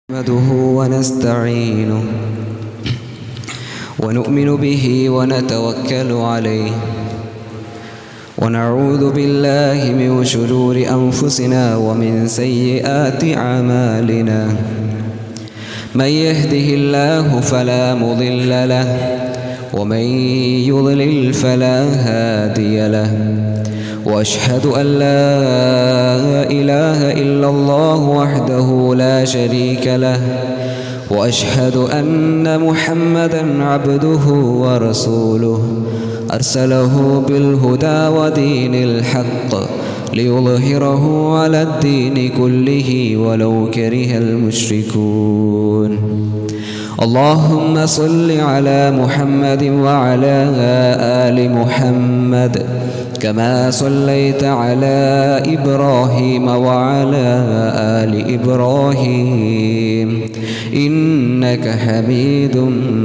نحمده ونستعينه ونؤمن به ونتوكل عليه ونعوذ بالله من شرور أنفسنا ومن سيئات أعمالنا. من يهده الله فلا مضل له ومن يضلل فلا هادي له. وأشهد أن لا إله إلا الله وحده لا شريك له وأشهد أن محمدًا عبده ورسوله أرسله بالهدى ودين الحق ليظهره على الدين كله ولو كره المشركون. اللهم صل على محمد وعلى آل محمد كما صليت على إبراهيم وعلى آل إبراهيم إنك حميد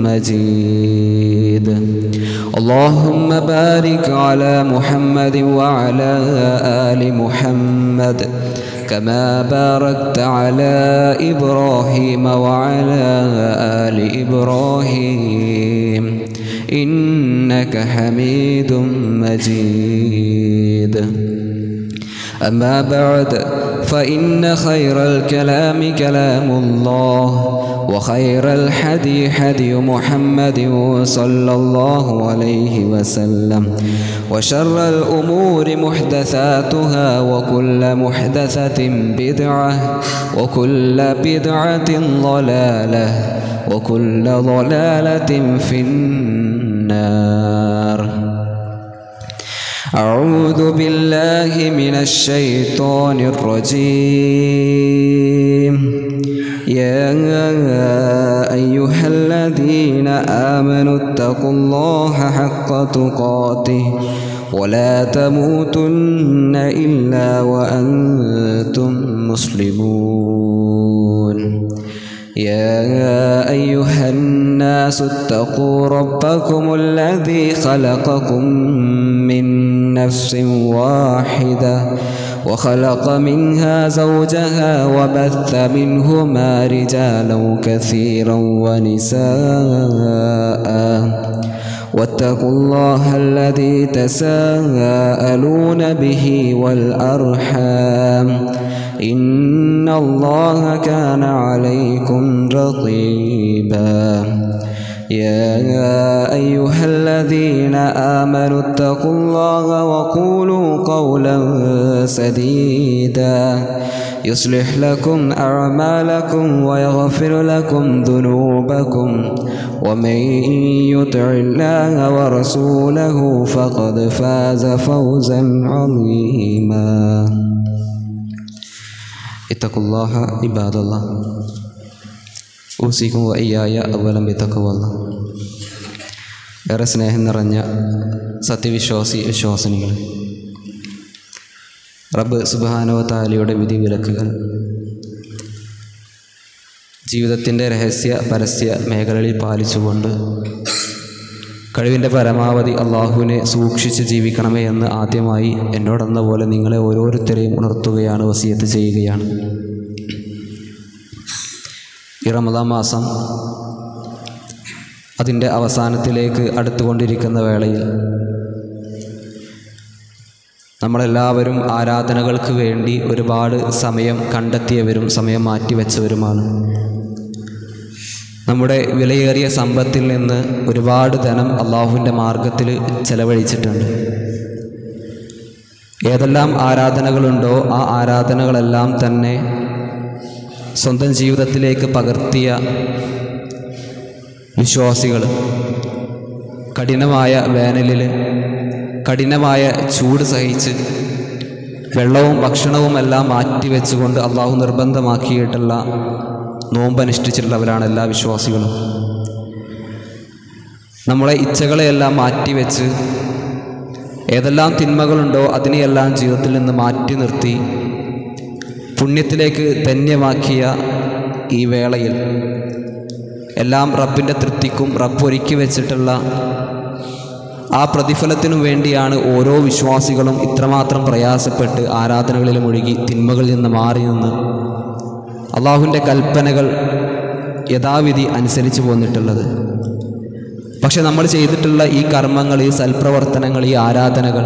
مجيد. اللهم بارك على محمد وعلى آل محمد كما باركت على إبراهيم وعلى آل إبراهيم إنك حميد مجيد. أما بعد فإن خير الكلام كلام الله وخير الحدي حدي محمد صلى الله عليه وسلم وشر الأمور محدثاتها وكل محدثة بدعة وكل بدعة ضلالة وكل ضلالة في النار. أعوذ بالله من الشيطان الرجيم. يا أيها الذين آمنوا اتقوا الله حق تقاته ولا تموتن إلا وأنتم مسلمون. يا أيها الناس اتقوا ربكم الذي خلقكم من نفس واحدة وخلق منها زوجها وبث منهما رجالا كثيرا ونساء واتقوا الله الذي تساءلون به والأرحام إن الله كان عليكم رقيبا. يا أيها الذين آمنوا اتقوا الله وقولوا قولا سديدا يصلح لكم أعمالكم ويغفر لكم ذنوبكم ومن يطع الله ورسوله فقد فاز فوزا عظيما. اتقوا الله عباد الله ഊസിക്കും വയ്യായ അവലം ബിത്തഖ്വല്ല. ഏറെ സ്നേഹം നിറഞ്ഞ സത്യവിശ്വാസി വിശ്വാസിനികൾ, റബ്ബ് സുബ്ഹാനഹു വ തആലയുടെ വിധിവിലക്കുകൾ ജീവിതത്തിൻ്റെ രഹസ്യ പരസ്യ മേഖലകളിൽ പാലിച്ചുകൊണ്ട് കഴിവിൻ്റെ പരമാവധി അള്ളാഹുവിനെ സൂക്ഷിച്ച് ജീവിക്കണമേ എന്ന് ആദ്യമായി എന്നോടെന്ന പോലെ നിങ്ങളെ ഓരോരുത്തരെയും ഉണർത്തുകയാണ്, വസിയത്ത് ചെയ്യുകയാണ്. ഈ റമദാൻ മാസം അതിൻ്റെ അവസാനത്തിലേക്ക് അടുത്തുകൊണ്ടിരിക്കുന്ന വേളയിൽ നമ്മളെല്ലാവരും ആരാധനകൾക്ക് വേണ്ടി ഒരുപാട് സമയം കണ്ടെത്തിയവരും സമയം മാറ്റിവെച്ചവരുമാണ്. നമ്മുടെ വിലയേറിയ സമ്പത്തിൽ നിന്ന് ഒരുപാട് ധനം അള്ളാഹുവിൻ്റെ മാർഗത്തിൽ ചെലവഴിച്ചിട്ടുണ്ട്. ഏതെല്ലാം ആരാധനകളുണ്ടോ ആ ആരാധനകളെല്ലാം തന്നെ സ്വന്തം ജീവിതത്തിലേക്ക് പകർത്തിയ വിശ്വാസികൾ കഠിനമായ വേനലിൽ കഠിനമായ ചൂട് സഹിച്ച് വെള്ളവും ഭക്ഷണവും എല്ലാം മാറ്റിവെച്ചുകൊണ്ട് അള്ളാഹു നിർബന്ധമാക്കിയിട്ടുള്ള നോമ്പനുഷ്ഠിച്ചിട്ടുള്ളവരാണ് എല്ലാ വിശ്വാസികളും. നമ്മളെ ഇച്ഛകളെയെല്ലാം മാറ്റിവെച്ച് ഏതെല്ലാം തിന്മകളുണ്ടോ അതിനെയെല്ലാം ജീവിതത്തിൽ നിന്ന് മാറ്റി നിർത്തി പുണ്യത്തിലേക്ക് ധന്യമാക്കിയ ഈ വേളയിൽ എല്ലാം റബ്ബിൻ്റെ തൃപ്തിക്കും റബ്ബ് ഒരുക്കി വെച്ചിട്ടുള്ള ആ പ്രതിഫലത്തിനു വേണ്ടിയാണ് ഓരോ വിശ്വാസികളും ഇത്രമാത്രം പ്രയാസപ്പെട്ട് ആരാധനകളിൽ മുഴുകി തിന്മകളിൽ നിന്ന് മാറി നിന്ന് അള്ളാഹുവിൻ്റെ കൽപ്പനകൾ യഥാവിധി അനുസരിച്ച് പോന്നിട്ടുള്ളത്. പക്ഷെ നമ്മൾ ചെയ്തിട്ടുള്ള ഈ കർമ്മങ്ങൾ, ഈ സൽപ്രവർത്തനങ്ങൾ, ഈ ആരാധനകൾ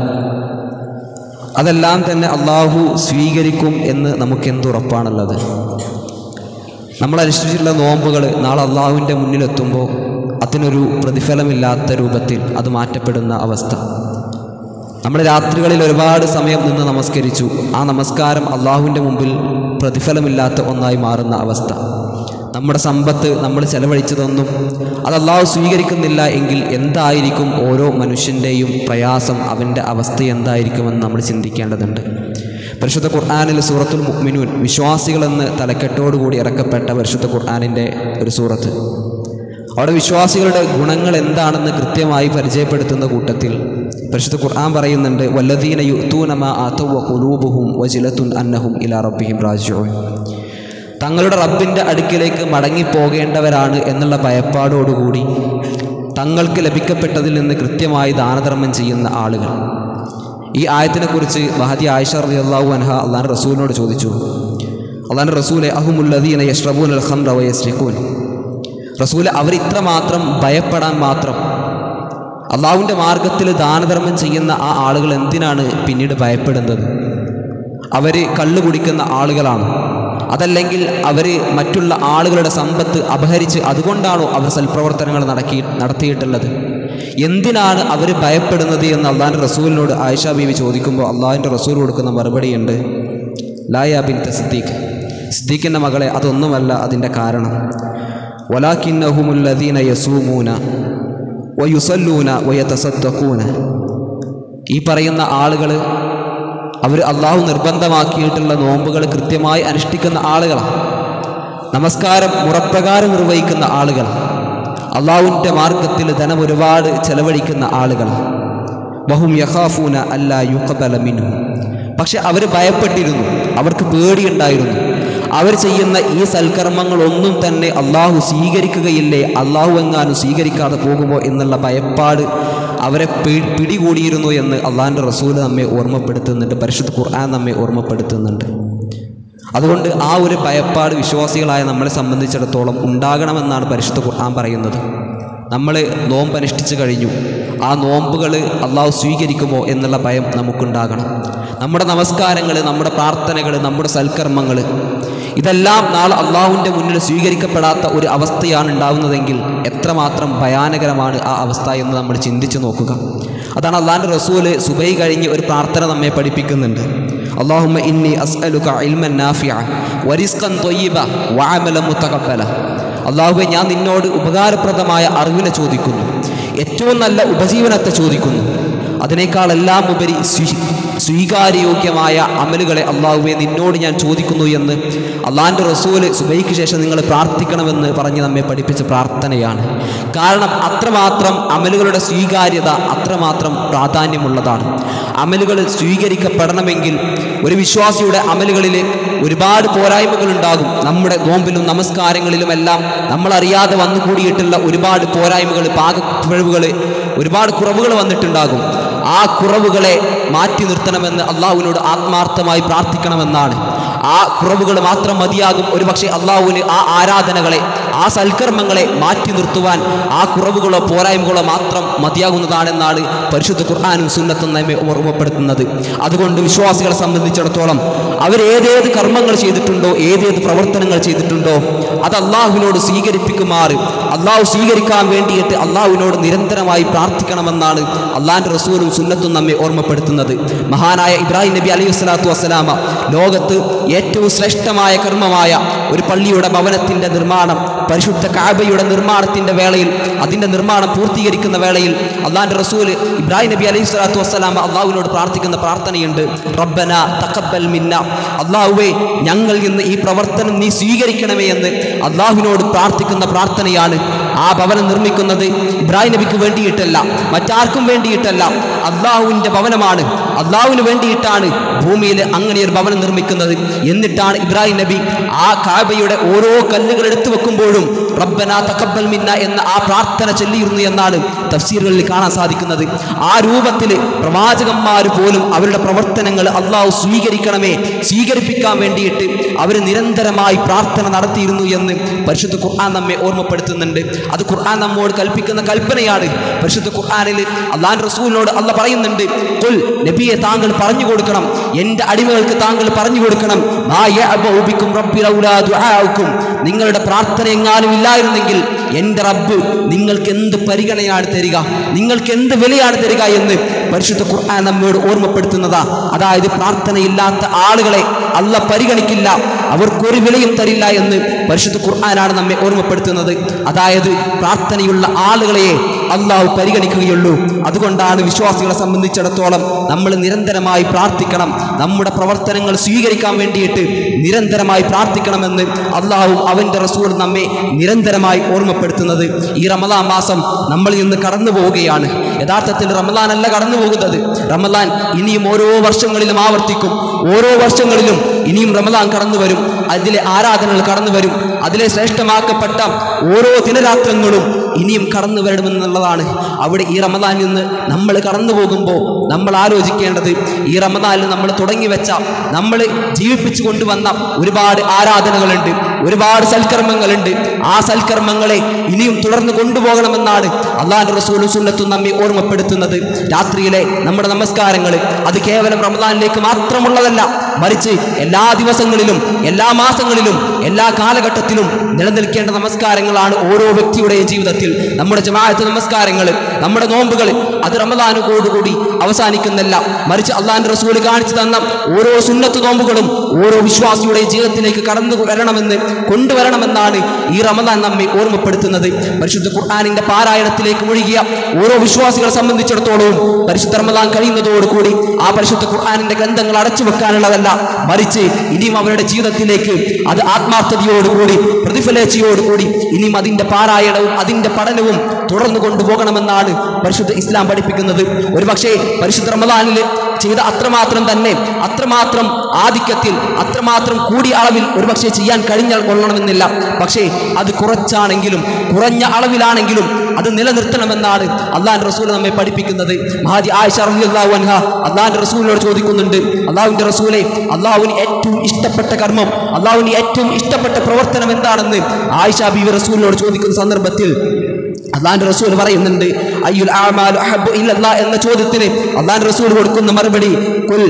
അതെല്ലാം തന്നെ അള്ളാഹു സ്വീകരിക്കും എന്ന് നമുക്കെന്തുറപ്പാണുള്ളത്? നമ്മൾ അനുഷ്ഠിച്ചിട്ടുള്ള നോമ്പുകൾ നാളെ അള്ളാഹുവിൻ്റെ മുന്നിലെത്തുമ്പോൾ അതിനൊരു പ്രതിഫലമില്ലാത്ത രൂപത്തിൽ അത് മാറ്റപ്പെടുന്ന അവസ്ഥ. നമ്മൾ രാത്രികളിൽ ഒരുപാട് സമയം നിന്ന് നമസ്കരിച്ചു, ആ നമസ്കാരം അള്ളാഹുവിൻ്റെ മുമ്പിൽ പ്രതിഫലമില്ലാത്ത ഒന്നായി മാറുന്ന അവസ്ഥ. നമ്മുടെ സമ്പത്ത് നമ്മൾ ചെലവഴിച്ചതൊന്നും അത് അള്ളാഹു സ്വീകരിക്കുന്നില്ല എങ്കിൽ എന്തായിരിക്കും ഓരോ മനുഷ്യൻ്റെയും പ്രയാസം, അവൻ്റെ അവസ്ഥ എന്തായിരിക്കുമെന്ന് നമ്മൾ ചിന്തിക്കേണ്ടതുണ്ട്. പരിശുദ്ധ ഖുർആനിൽ സൂറത്തുൽ മുഅ്മിനൂൻ, വിശ്വാസികളെന്ന് തലക്കെട്ടോടുകൂടി ഇറക്കപ്പെട്ട പരിശുദ്ധ ഖുർആനിൻ്റെ ഒരു സൂറത്ത്. അവിടെ വിശ്വാസികളുടെ ഗുണങ്ങൾ എന്താണെന്ന് കൃത്യമായി പരിചയപ്പെടുത്തുന്ന കൂട്ടത്തിൽ പരിശുദ്ധ ഖുർആൻ പറയുന്നുണ്ട്, വല്ലദീന യുഅ്തൂന മാ ആതൗ വഖുലൂബുഹും വജിലത്തുൻ അന്നഹും ഇലാ റബ്ബിഹിം റാജിഊൻ. തങ്ങളുടെ റബ്ബിൻ്റെ അടുക്കിലേക്ക് മടങ്ങിപ്പോകേണ്ടവരാണ് എന്നുള്ള ഭയപ്പാടോടുകൂടി തങ്ങൾക്ക് ലഭിക്കപ്പെട്ടതിൽ നിന്ന് കൃത്യമായി ദാനധർമ്മം ചെയ്യുന്ന ആളുകൾ. ഈ ആയത്തിനെക്കുറിച്ച് മഹദി ആയിഷ റളിയല്ലാഹു അൻഹ അള്ളാഹുവിൻ്റെ റസൂലിനോട് ചോദിച്ചു, അള്ളാഹുവിൻ്റെ റസൂലെ അഹുമുല്ലദീന യശ്റബൂനൽ ഖംറ വയസ്രിഖൂൻ. റസൂലെ, അവർ ഇത്രമാത്രം ഭയപ്പെടാൻ മാത്രം അള്ളാഹുവിൻ്റെ മാർഗത്തിൽ ദാനധർമ്മം ചെയ്യുന്ന ആ ആളുകൾ എന്തിനാണ് പിന്നീട് ഭയപ്പെടുന്നത്? അവർ കള്ളു കുടിക്കുന്ന ആളുകളാണ്, അതല്ലെങ്കിൽ അവർ മറ്റുള്ള ആളുകളുടെ സമ്പത്ത് അപഹരിച്ച് അതുകൊണ്ടാണോ അവർ സൽപ്രവർത്തനങ്ങൾ നടത്തിയിട്ടുള്ളത്? എന്തിനാണ് അവർ ഭയപ്പെടുന്നത് എന്ന് അള്ളാഹിൻ്റെ റസൂലിനോട് ആയിഷ ബീവി ചോദിക്കുമ്പോൾ അള്ളാഹിൻ്റെ റസൂൽ കൊടുക്കുന്ന മറുപടിയുണ്ട്, ലാ യാ ബിൻത സിദ്ദീഖ്, സിദ്ദീഖിൻ്റെ മകളെ, അതൊന്നുമല്ല അതിൻ്റെ കാരണം. വലാകിന്നഹുമുല്ലദീന യസൂമൂന വയുസല്ലൂന വയതസദ്ദഖൂന. ഈ പറയുന്ന ആളുകൾ അവർ അള്ളാഹു നിർബന്ധമാക്കിയിട്ടുള്ള നോമ്പുകൾ കൃത്യമായി അനുഷ്ഠിക്കുന്ന ആളുകളാണ്, നമസ്കാരം മുറപ്രകാരം നിർവഹിക്കുന്ന ആളുകൾ, അള്ളാഹുവിൻ്റെ മാർഗത്തിൽ ധനം ഒരുപാട് ചെലവഴിക്കുന്ന ആളുകളാണ്. വഹും യഖാഫൂന അല്ലാ യുഖബല മിൻഹും. പക്ഷെ അവർ ഭയപ്പെട്ടിരുന്നു, അവർക്ക് പേടിയുണ്ടായിരുന്നു, അവർ ചെയ്യുന്ന ഈ സൽക്കർമ്മങ്ങളൊന്നും തന്നെ അള്ളാഹു സ്വീകരിക്കുകയില്ലേ, അള്ളാഹു എങ്ങാനും സ്വീകരിക്കാതെ പോകുമോ എന്നുള്ള ഭയപ്പാട് അവരെ പിടികൂടിയിരുന്നു എന്ന് അള്ളാഹിൻ്റെ റസൂൽ നമ്മെ ഓർമ്മപ്പെടുത്തുന്നുണ്ട്, പരിശുദ്ധ ഖുർആൻ നമ്മെ ഓർമ്മപ്പെടുത്തുന്നുണ്ട്. അതുകൊണ്ട് ആ ഒരു ഭയപ്പാട് വിശ്വാസികളായ നമ്മളെ സംബന്ധിച്ചിടത്തോളം ഉണ്ടാകണമെന്നാണ് പരിശുദ്ധ ഖുർആൻ പറയുന്നത്. നമ്മൾ നോമ്പ് അനുഷ്ഠിച്ചു കഴിഞ്ഞു, ആ നോമ്പുകൾ അള്ളാഹു സ്വീകരിക്കുമോ എന്നുള്ള ഭയം നമുക്കുണ്ടാകണം. നമ്മുടെ നമസ്കാരങ്ങൾ, നമ്മുടെ പ്രാർത്ഥനകൾ, നമ്മുടെ സൽക്കർമ്മങ്ങൾ ഇതെല്ലാം നാളെ അള്ളാഹുവിൻ്റെ മുന്നിൽ സ്വീകരിക്കപ്പെടാത്ത ഒരു അവസ്ഥയാണ് ഉണ്ടാകുന്നതെങ്കിൽ എത്രമാത്രം ഭയാനകരമാണ് ആ അവസ്ഥ എന്ന് നമ്മൾ ചിന്തിച്ചു നോക്കുക. അതാണ് അള്ളാഹിൻ്റെ റസൂൽ സുബൈ കഴിഞ്ഞ് ഒരു പ്രാർത്ഥന നമ്മെ പഠിപ്പിക്കുന്നുണ്ട്. അല്ലാഹുമ്മ ഇന്നി അസ്അലുക ഇൽമൻ നാഫിഅ വറിസ്ഖൻ ത്വയ്യിബ വഅമലൻ മുതഖബ്ബല. അല്ലാഹുവേ, ഞാൻ നിന്നോട് ഉപകാരപ്രദമായ അറിവിനെ ചോദിക്കുന്നു, ഏറ്റവും നല്ല ഉപജീവനത്തെ ചോദിക്കുന്നു, അതിനേക്കാളെല്ലാം ഉപരി സ്വീകാര്യോഗ്യമായ അമലുകളെ അള്ളാഹുവെ നിന്നോട് ഞാൻ ചോദിക്കുന്നു എന്ന് അള്ളാഹിൻ്റെ റസൂല് സുബൈക്ക് ശേഷം നിങ്ങൾ പ്രാർത്ഥിക്കണമെന്ന് പറഞ്ഞ് നമ്മെ പഠിപ്പിച്ച പ്രാർത്ഥനയാണ്. കാരണം അത്രമാത്രം അമലുകളുടെ സ്വീകാര്യത അത്രമാത്രം പ്രാധാന്യമുള്ളതാണ്. അമലുകൾ സ്വീകരിക്കപ്പെടണമെങ്കിൽ ഒരു വിശ്വാസിയുടെ അമലുകളിൽ ഒരുപാട് പോരായ്മകളുണ്ടാകും. നമ്മുടെ നോമ്പിലും നമസ്കാരങ്ങളിലുമെല്ലാം നമ്മളറിയാതെ വന്നുകൂടിയിട്ടുള്ള ഒരുപാട് പോരായ്മകൾ, പാകപ്പിഴവുകൾ, ഒരുപാട് കുറവുകൾ വന്നിട്ടുണ്ടാകും. ആ കുറവുകളെ മാറ്റി നിർത്തണമെന്ന് അള്ളാഹുവിനോട് ആത്മാർത്ഥമായി പ്രാർത്ഥിക്കണമെന്നാണ്. ആ കുറവുകൾ മാത്രം മതിയാകും ഒരുപക്ഷെ അള്ളാഹുവിന് ആ ആരാധനകളെ, ആ സൽക്കർമ്മങ്ങളെ മാറ്റി നിർത്തുവാൻ. ആ കുറവുകളോ പോരായ്മകളോ മാത്രം മതിയാകുന്നതാണെന്നാണ് പരിശുദ്ധ ഖുർആനും സുന്നത്തും നമ്മെ ഓർമ്മപ്പെടുത്തുന്നത്. അതുകൊണ്ട് വിശ്വാസികളെ സംബന്ധിച്ചിടത്തോളം അവരേതേത് കർമ്മങ്ങൾ ചെയ്തിട്ടുണ്ടോ, ഏതേത് പ്രവർത്തനങ്ങൾ ചെയ്തിട്ടുണ്ടോ അത് അള്ളാഹുവിനോട് സ്വീകരിപ്പിക്കുമാറ്, അള്ളാഹു സ്വീകരിക്കാൻ വേണ്ടിയിട്ട് അള്ളാഹുവിനോട് നിരന്തരമായി പ്രാർത്ഥിക്കണമെന്നാണ് അള്ളാഹിൻ്റെ റസൂലും സുന്നത്തും നമ്മെ ഓർമ്മപ്പെടുത്തുന്നത്. മഹാനായ ഇബ്രാഹിം നബി അലൈഹി സ്വലാത്തു വസ്സലാമ ലോകത്ത് ഏറ്റവും ശ്രേഷ്ഠമായ കർമ്മമായ ഒരു പള്ളിയുടെ ഭവനത്തിൻ്റെ നിർമ്മാണം, പരിശുദ്ധ കഅബയുടെ നിർമ്മാണത്തിൻ്റെ വേളയിൽ, അതിൻ്റെ നിർമ്മാണം പൂർത്തീകരിക്കുന്ന വേളയിൽ അള്ളാഹിൻ്റെ റസൂൽ ഇബ്രാഹിം നബി അലൈഹി സ്വലാത്തു വസ്സലാമ അള്ളാഹുവിനോട് പ്രാർത്ഥിക്കുന്ന പ്രാർത്ഥനയുണ്ട്. റബ്ബന തഖബ്ബൽ മിന്ന, അള്ളാഹുവേ ഞങ്ങൾ ഇന്ന് ഈ പ്രവർത്തനം നീ സ്വീകരിക്കണമേ എന്ന് അള്ളാഹുവിനോട് പ്രാർത്ഥിക്കുന്ന പ്രാർത്ഥനയാണ്. ആ ഭവനം നിർമ്മിക്കുന്നത് ഇബ്രാഹിം നബിക്ക് വേണ്ടിയിട്ടല്ല, മറ്റാർക്കും വേണ്ടിയിട്ടല്ല, അള്ളാഹുവിൻ്റെ ഭവനമാണ്. അള്ളാഹുവിന് വേണ്ടിയിട്ടാണ് ഭൂമിയിൽ അങ്ങനെ ഒരു ഭവനം നിർമ്മിക്കുന്നത്. എന്നിട്ടാണ് ഇബ്രാഹിം നബി ആ കഅബയുടെ ഓരോ കല്ലുകൾ എടുത്തു വെക്കുമ്പോഴും റബ്ബനാ തഖബ്ബൽ മിന്ന എന്ന ആ പ്രാർത്ഥന ചൊല്ലിയിരുന്നു എന്നാണ് തഫ്സീറുകളിൽ കാണാൻ സാധിക്കുന്നത്. ആ രൂപത്തിൽ പ്രവാചകന്മാർ പോലും അവരുടെ പ്രവർത്തനങ്ങൾ അള്ളാഹു സ്വീകരിപ്പിക്കാൻ വേണ്ടിയിട്ട് അവർ നിരന്തരമായി പ്രാർത്ഥന നടത്തിയിരുന്നു എന്ന് പരിശുദ്ധ ഖുർആൻ നമ്മെ ഓർമ്മപ്പെടുത്തുന്നുണ്ട്. അത് ഖുർആൻ നമ്മോട് കൽപ്പിക്കുന്ന കൽപ്പനയാണ്. പരിശുദ്ധ ഖുർആനിൽ അള്ളാഹുവിന്റെ റസൂലിനോട് അള്ളാഹ് പറയുന്നുണ്ട്, ഖുൽ നബിയെ താങ്കൾ പറഞ്ഞു കൊടുക്കണം, എൻ്റെ അടിമകൾക്ക് താങ്കൾ പറഞ്ഞു കൊടുക്കണം, മാ യഅബഉ ബിക്കും റബ്ബി ലൗലാ ദുആഉക്കും, നിങ്ങളുടെ പ്രാർത്ഥന എങ്ങാനും ഇല്ലായിരുന്നെങ്കിൽ എൻ്റെ റബ്ബ് നിങ്ങൾക്ക് എന്ത് പരിഗണനയാണ് തരിക, നിങ്ങൾക്ക് എന്ത് വിലയാണ് തരിക എന്ന് പരിശുദ്ധ ഖുർആൻ നമ്മോട് ഓർമ്മപ്പെടുത്തുന്നതാ. അതായത് പ്രാർത്ഥനയില്ലാത്ത ആളുകളെ അള്ളാഹ് പരിഗണിക്കില്ല, അവർക്കൊരു വിലയും തരില്ല എന്ന് പരിശുദ്ധ ഖുർആനാണ് നമ്മെ ഓർമ്മപ്പെടുത്തുന്നത്. അതായത് പ്രാർത്ഥനയുള്ള ആളുകളെ അള്ളാഹു പരിഗണിക്കുകയുള്ളൂ. അതുകൊണ്ടാണ് വിശ്വാസികളെ സംബന്ധിച്ചിടത്തോളം നമ്മൾ നിരന്തരമായി പ്രാർത്ഥിക്കണം, നമ്മുടെ പ്രവർത്തനങ്ങൾ സ്വീകരിക്കാൻ വേണ്ടിയിട്ട് നിരന്തരമായി പ്രാർത്ഥിക്കണമെന്ന് അള്ളാഹു അവൻ്റെ റസൂൽ നമ്മെ നിരന്തരമായി ഓർമ്മപ്പെടുത്തുന്നത്. ഈ റമദാൻ മാസം നമ്മളിൽ നിന്ന് കടന്നു പോവുകയാണ്. യഥാർത്ഥത്തിൽ റമദാൻ അല്ല കടന്നു പോകുന്നത്, റമദാൻ ഇനിയും ഓരോ വർഷങ്ങളിലും ആവർത്തിക്കും. ഓരോ വർഷങ്ങളിലും ഇനിയും റമദാൻ കടന്നു വരും, അതിലെ ആരാധനകൾ കടന്നു വരും, അതിലെ ശ്രേഷ്ഠമാക്കപ്പെട്ട ഓരോ ദിനരാത്രങ്ങളും ഇനിയും കടന്നു വരണമെന്നുള്ളതാണ്. അവിടെ ഈ റമദാനിൽ നിന്ന് നമ്മൾ കടന്നു പോകുമ്പോൾ നമ്മൾ ആലോചിക്കേണ്ടത്, ഈ റമദാനിൽ നമ്മൾ തുടങ്ങി വെച്ച, നമ്മൾ ജീവിപ്പിച്ചു കൊണ്ടുവന്ന ഒരുപാട് ആരാധനകളുണ്ട്, ഒരുപാട് സൽക്കർമ്മങ്ങളുണ്ട്. ആ സൽക്കർമ്മങ്ങളെ ഇനിയും തുടർന്ന് കൊണ്ടുപോകണമെന്നാണ് അള്ളാഹുവിന്റെ റസൂലും സുന്നത്തും നമ്മെ ഓർമ്മപ്പെടുത്തുന്നത്. രാത്രിയിലെ നമ്മുടെ നമസ്കാരങ്ങൾ അത് കേവലം റമദാനിലേക്ക് മാത്രമുള്ളതല്ല, മറിച്ച് എല്ലാ ദിവസങ്ങളിലും, എല്ലാ മാസങ്ങളിലും, എല്ലാ കാലഘട്ടത്തിലും നിലനിൽക്കേണ്ട നമസ്കാരങ്ങളാണ് ഓരോ വ്യക്തിയുടെയും ജീവിതത്തിൽ. നമ്മുടെ ജമാഅത്ത് നമസ്കാരങ്ങൾ, നമ്മുടെ നോമ്പുകൾ അത് റമദാനോടുകൂടി അവസാനിക്കുന്നില്ല, മറിച്ച് അള്ളാഹുവിന്റെ റസൂൽ കാണിച്ചു തന്ന ഓരോ സുന്നത്ത് നോമ്പുകളും ഓരോ വിശ്വാസിയുടെ ജീവിതത്തിലേക്ക് കടന്നു വരണമെന്ന്, കൊണ്ടുവരണമെന്നാണ് ഈ റമദാൻ നമ്മെ ഓർമ്മപ്പെടുത്തുന്നത്. പരിശുദ്ധ ഖുർആനിന്റെ പാരായണത്തിലേക്ക് മുഴുകിയ ഓരോ വിശ്വാസികളെ സംബന്ധിച്ചിടത്തോളവും പരിശുദ്ധ റമദാൻ കഴിയുന്നതോടുകൂടി ആ പരിശുദ്ധ ഖുർആനിന്റെ ഗ്രന്ഥങ്ങൾ അടച്ചു വെക്കാനുള്ളതല്ല, മറിച്ച് ഇനിയും അവരുടെ ജീവിതത്തിലേക്ക് അത് ആത്മാർത്ഥതയോടുകൂടി, പ്രതിഫലേച്ഛയോടുകൂടി ഇനിയും അതിന്റെ പാരായണവും അതിന്റെ പഠനവും തുടർന്നു കൊണ്ടുപോകണമെന്നാണ് പരിശുദ്ധ ഇസ്ലാം പഠിപ്പിക്കുന്നത്. ഒരുപക്ഷെ പരിശുദ്ധ റമദാനിൽ ചെയ്ത അത്രമാത്രം തന്നെ, അത്രമാത്രം ആധിക്യത്തിൽ, അത്രമാത്രം കൂടിയ അളവിൽ ഒരുപക്ഷെ ചെയ്യാൻ കഴിഞ്ഞാൽ കൊള്ളണമെന്നില്ല. പക്ഷേ അത് കുറച്ചാണെങ്കിലും, കുറഞ്ഞ അളവിലാണെങ്കിലും അത് നിലനിർത്തണമെന്നാണ് അള്ളാഹുവിന്റെ റസൂൽ നമ്മെ പഠിപ്പിക്കുന്നത്. മഹാജി ആയിഷ റളിയല്ലാഹു അൻഹ അള്ളാഹുവിന്റെ റസൂലിനോട് ചോദിക്കുന്നുണ്ട്, അള്ളാഹുവിന്റെ റസൂലെ, അള്ളാഹുവിന് ഏറ്റവും ഇഷ്ടപ്പെട്ട കർമ്മം, അള്ളാഹുവിന് ഏറ്റവും ഇഷ്ടപ്പെട്ട പ്രവർത്തനം എന്താണെന്ന് ആയിഷ ബീവി റസൂലിനോട് ചോദിക്കുന്ന സന്ദർഭത്തിൽ അള്ളാഹുവിന്റെ റസൂൽ പറയുന്നുണ്ട്, അയ്യുൽ അഅമാലു അഹബ്ബു ഇലല്ലാഹ് എന്ന ചോദ്യത്തിന് അള്ളാഹുവിന്റെ റസൂൽ കൊടുക്കുന്ന മറുപടി, ഖുൽ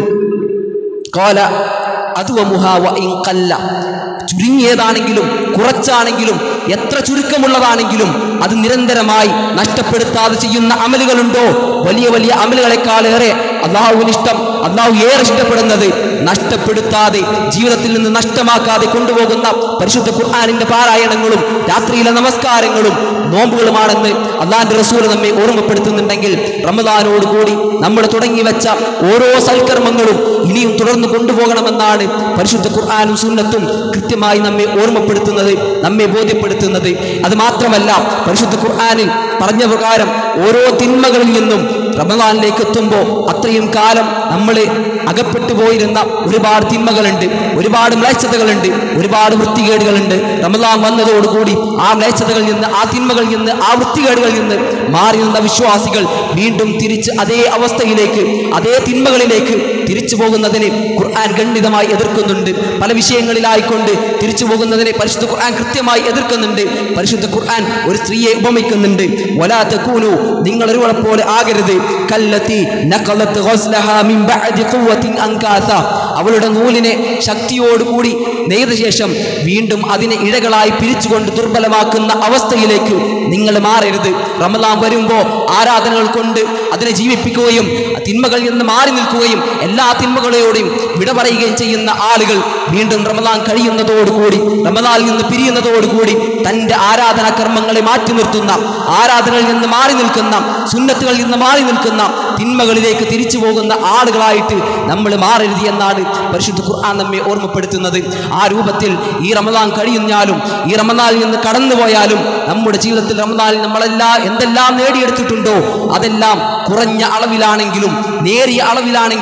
ഖാല അദ്വമുഹാ വ ഇൻ ഖല്ല, ചുരുങ്ങിയതാണെങ്കിലും കുറച്ചാണെങ്കിലും എത്ര ചുരുക്കമുള്ളതാണെങ്കിലും അത് നിരന്തരമായി നഷ്ടപ്പെടുത്താതെ ചെയ്യുന്ന അമലുകളുണ്ടോ, വലിയ വലിയ അമലുകളെക്കാളേറെ അള്ളാഹുവിന് ഇഷ്ടം, അള്ളാഹു ഏറെ ഇഷ്ടപ്പെടുന്നത് നഷ്ടപ്പെടുത്താതെ, ജീവിതത്തിൽ നിന്ന് നഷ്ടമാക്കാതെ കൊണ്ടുപോകുന്ന പരിശുദ്ധ ഖുർആനിന്റെ പാരായണങ്ങളും രാത്രിയിലെ നമസ്കാരങ്ങളും നോമ്പുകളുമാണെന്ന് അള്ളാഹുവിന്റെ റസൂൽ നമ്മെ ഓർമ്മപ്പെടുത്തുന്നുണ്ടെങ്കിൽ, റമദാനോട് കൂടി നമ്മൾ തുടങ്ങി വെച്ച ഓരോ സൽക്കർമ്മങ്ങളും ഇനിയും തുടർന്ന് കൊണ്ടുപോകണമെന്നാണ് പരിശുദ്ധ ഖുർആനും സുന്നത്തും കൃത്യമായി നമ്മെ ഓർമ്മപ്പെടുത്തുന്നത്, നമ്മെ ബോധ്യപ്പെടുത്തുന്നത്. അത് മാത്രമല്ല, പരിശുദ്ധ ഖുർആനിൽ പറഞ്ഞ പ്രകാരം ഓരോ തിന്മകളിൽ നിന്നും റമദാനിലേക്ക് എത്തുമ്പോൾ അത്രയും കാലം നമ്മൾ അകപ്പെട്ടു പോയിരുന്ന ഒരുപാട് തിന്മകളുണ്ട്, ഒരുപാട് മ്ലേച്ഛതകളുണ്ട്, ഒരുപാട് വൃത്തികേടുകളുണ്ട്. റമദാൻ വന്നതോടുകൂടി ആ മ്ലേച്ഛതകളിൽ നിന്ന്, ആ തിന്മകളിൽ നിന്ന്, ആ വൃത്തികേടുകളിൽ നിന്ന് മാറി നിന്ന വിശ്വാസികൾ വീണ്ടും തിരിച്ച് അതേ അവസ്ഥയിലേക്ക്, അതേ തിന്മകളിലേക്ക് തിരിച്ചു പോകുന്നതിനെ ഖുർആൻ ഗണ്ഡിതമായി എതിർക്കുന്നുണ്ട്. പല വിഷയങ്ങളിലായിക്കൊണ്ട് തിരിച്ചു പോകുന്നതിനെ പരിശുദ്ധ ഖുർആൻ കൃത്യമായി എതിർക്കുന്നുണ്ട്. പരിശുദ്ധ ഖുർആൻ ഒരു സ്ത്രീയെ ഉപമിക്കുന്നുണ്ട്, വലാ തകൂനു, നിങ്ങൾ ഒരുവളെ പോലെ ആകരുത്, കല്ലത്തി നഖലത് ഗസ്ലഹാ മിൻ ബഅദി ഖുവ്വത്തിൻ അൻകാസ, അവളുടെ നൂലിനെ ശക്തിയോടുകൂടി നെയ്ത ശേഷം വീണ്ടും അതിനെ ഇഴകളായി പിരിച്ചുകൊണ്ട് ദുർബലമാക്കുന്ന അവസ്ഥയിലേക്ക് നിങ്ങൾ മാറരുത്. റമദാൻ വരുമ്പോൾ ആരാധനകൾ കൊണ്ട് അതിനെ ജീവിപ്പിക്കുകയും തിന്മകളിൽ നിന്ന് മാറി നിൽക്കുകയും എല്ലാ തിന്മകളോടെയും വിട പറയുകയും ചെയ്യുന്ന ആളുകൾ വീണ്ടും റമദാൻ കഴിയുന്നതോടുകൂടി, റമദാനിൽ നിന്ന് പിരിയുന്നതോടുകൂടി തൻ്റെ ആരാധനാ കർമ്മങ്ങളെ മാറ്റി നിർത്തുന്ന, ആരാധനകളിൽ നിന്ന് മാറി നിൽക്കുന്ന, സുന്നത്തുകളിൽ നിന്ന് മാറി നിൽക്കുന്ന തിന്മകളിലേക്ക് തിരിച്ചു പോകുന്ന ആളുകളായിട്ട് നമ്മൾ മാറരുത് എന്നാണ് പരിശുദ്ധ ഖുർആൻ നമ്മെ ഓർമ്മപ്പെടുത്തുന്നത്. ആ രൂപത്തിൽ ഈ റമദാൻ കഴിഞ്ഞാലും, ഈ റമദാനിൽ നിന്ന് കടന്നുപോയാലും നമ്മുടെ ജീവിതത്തിൽ റമദാനിൽ എന്തെല്ലാം നേടിയെടുത്തിട്ടുണ്ടോ അതെല്ലാം കുറഞ്ഞ അളവിലാണെങ്കിലും, നേരിയ അളവിലാണെങ്കിലും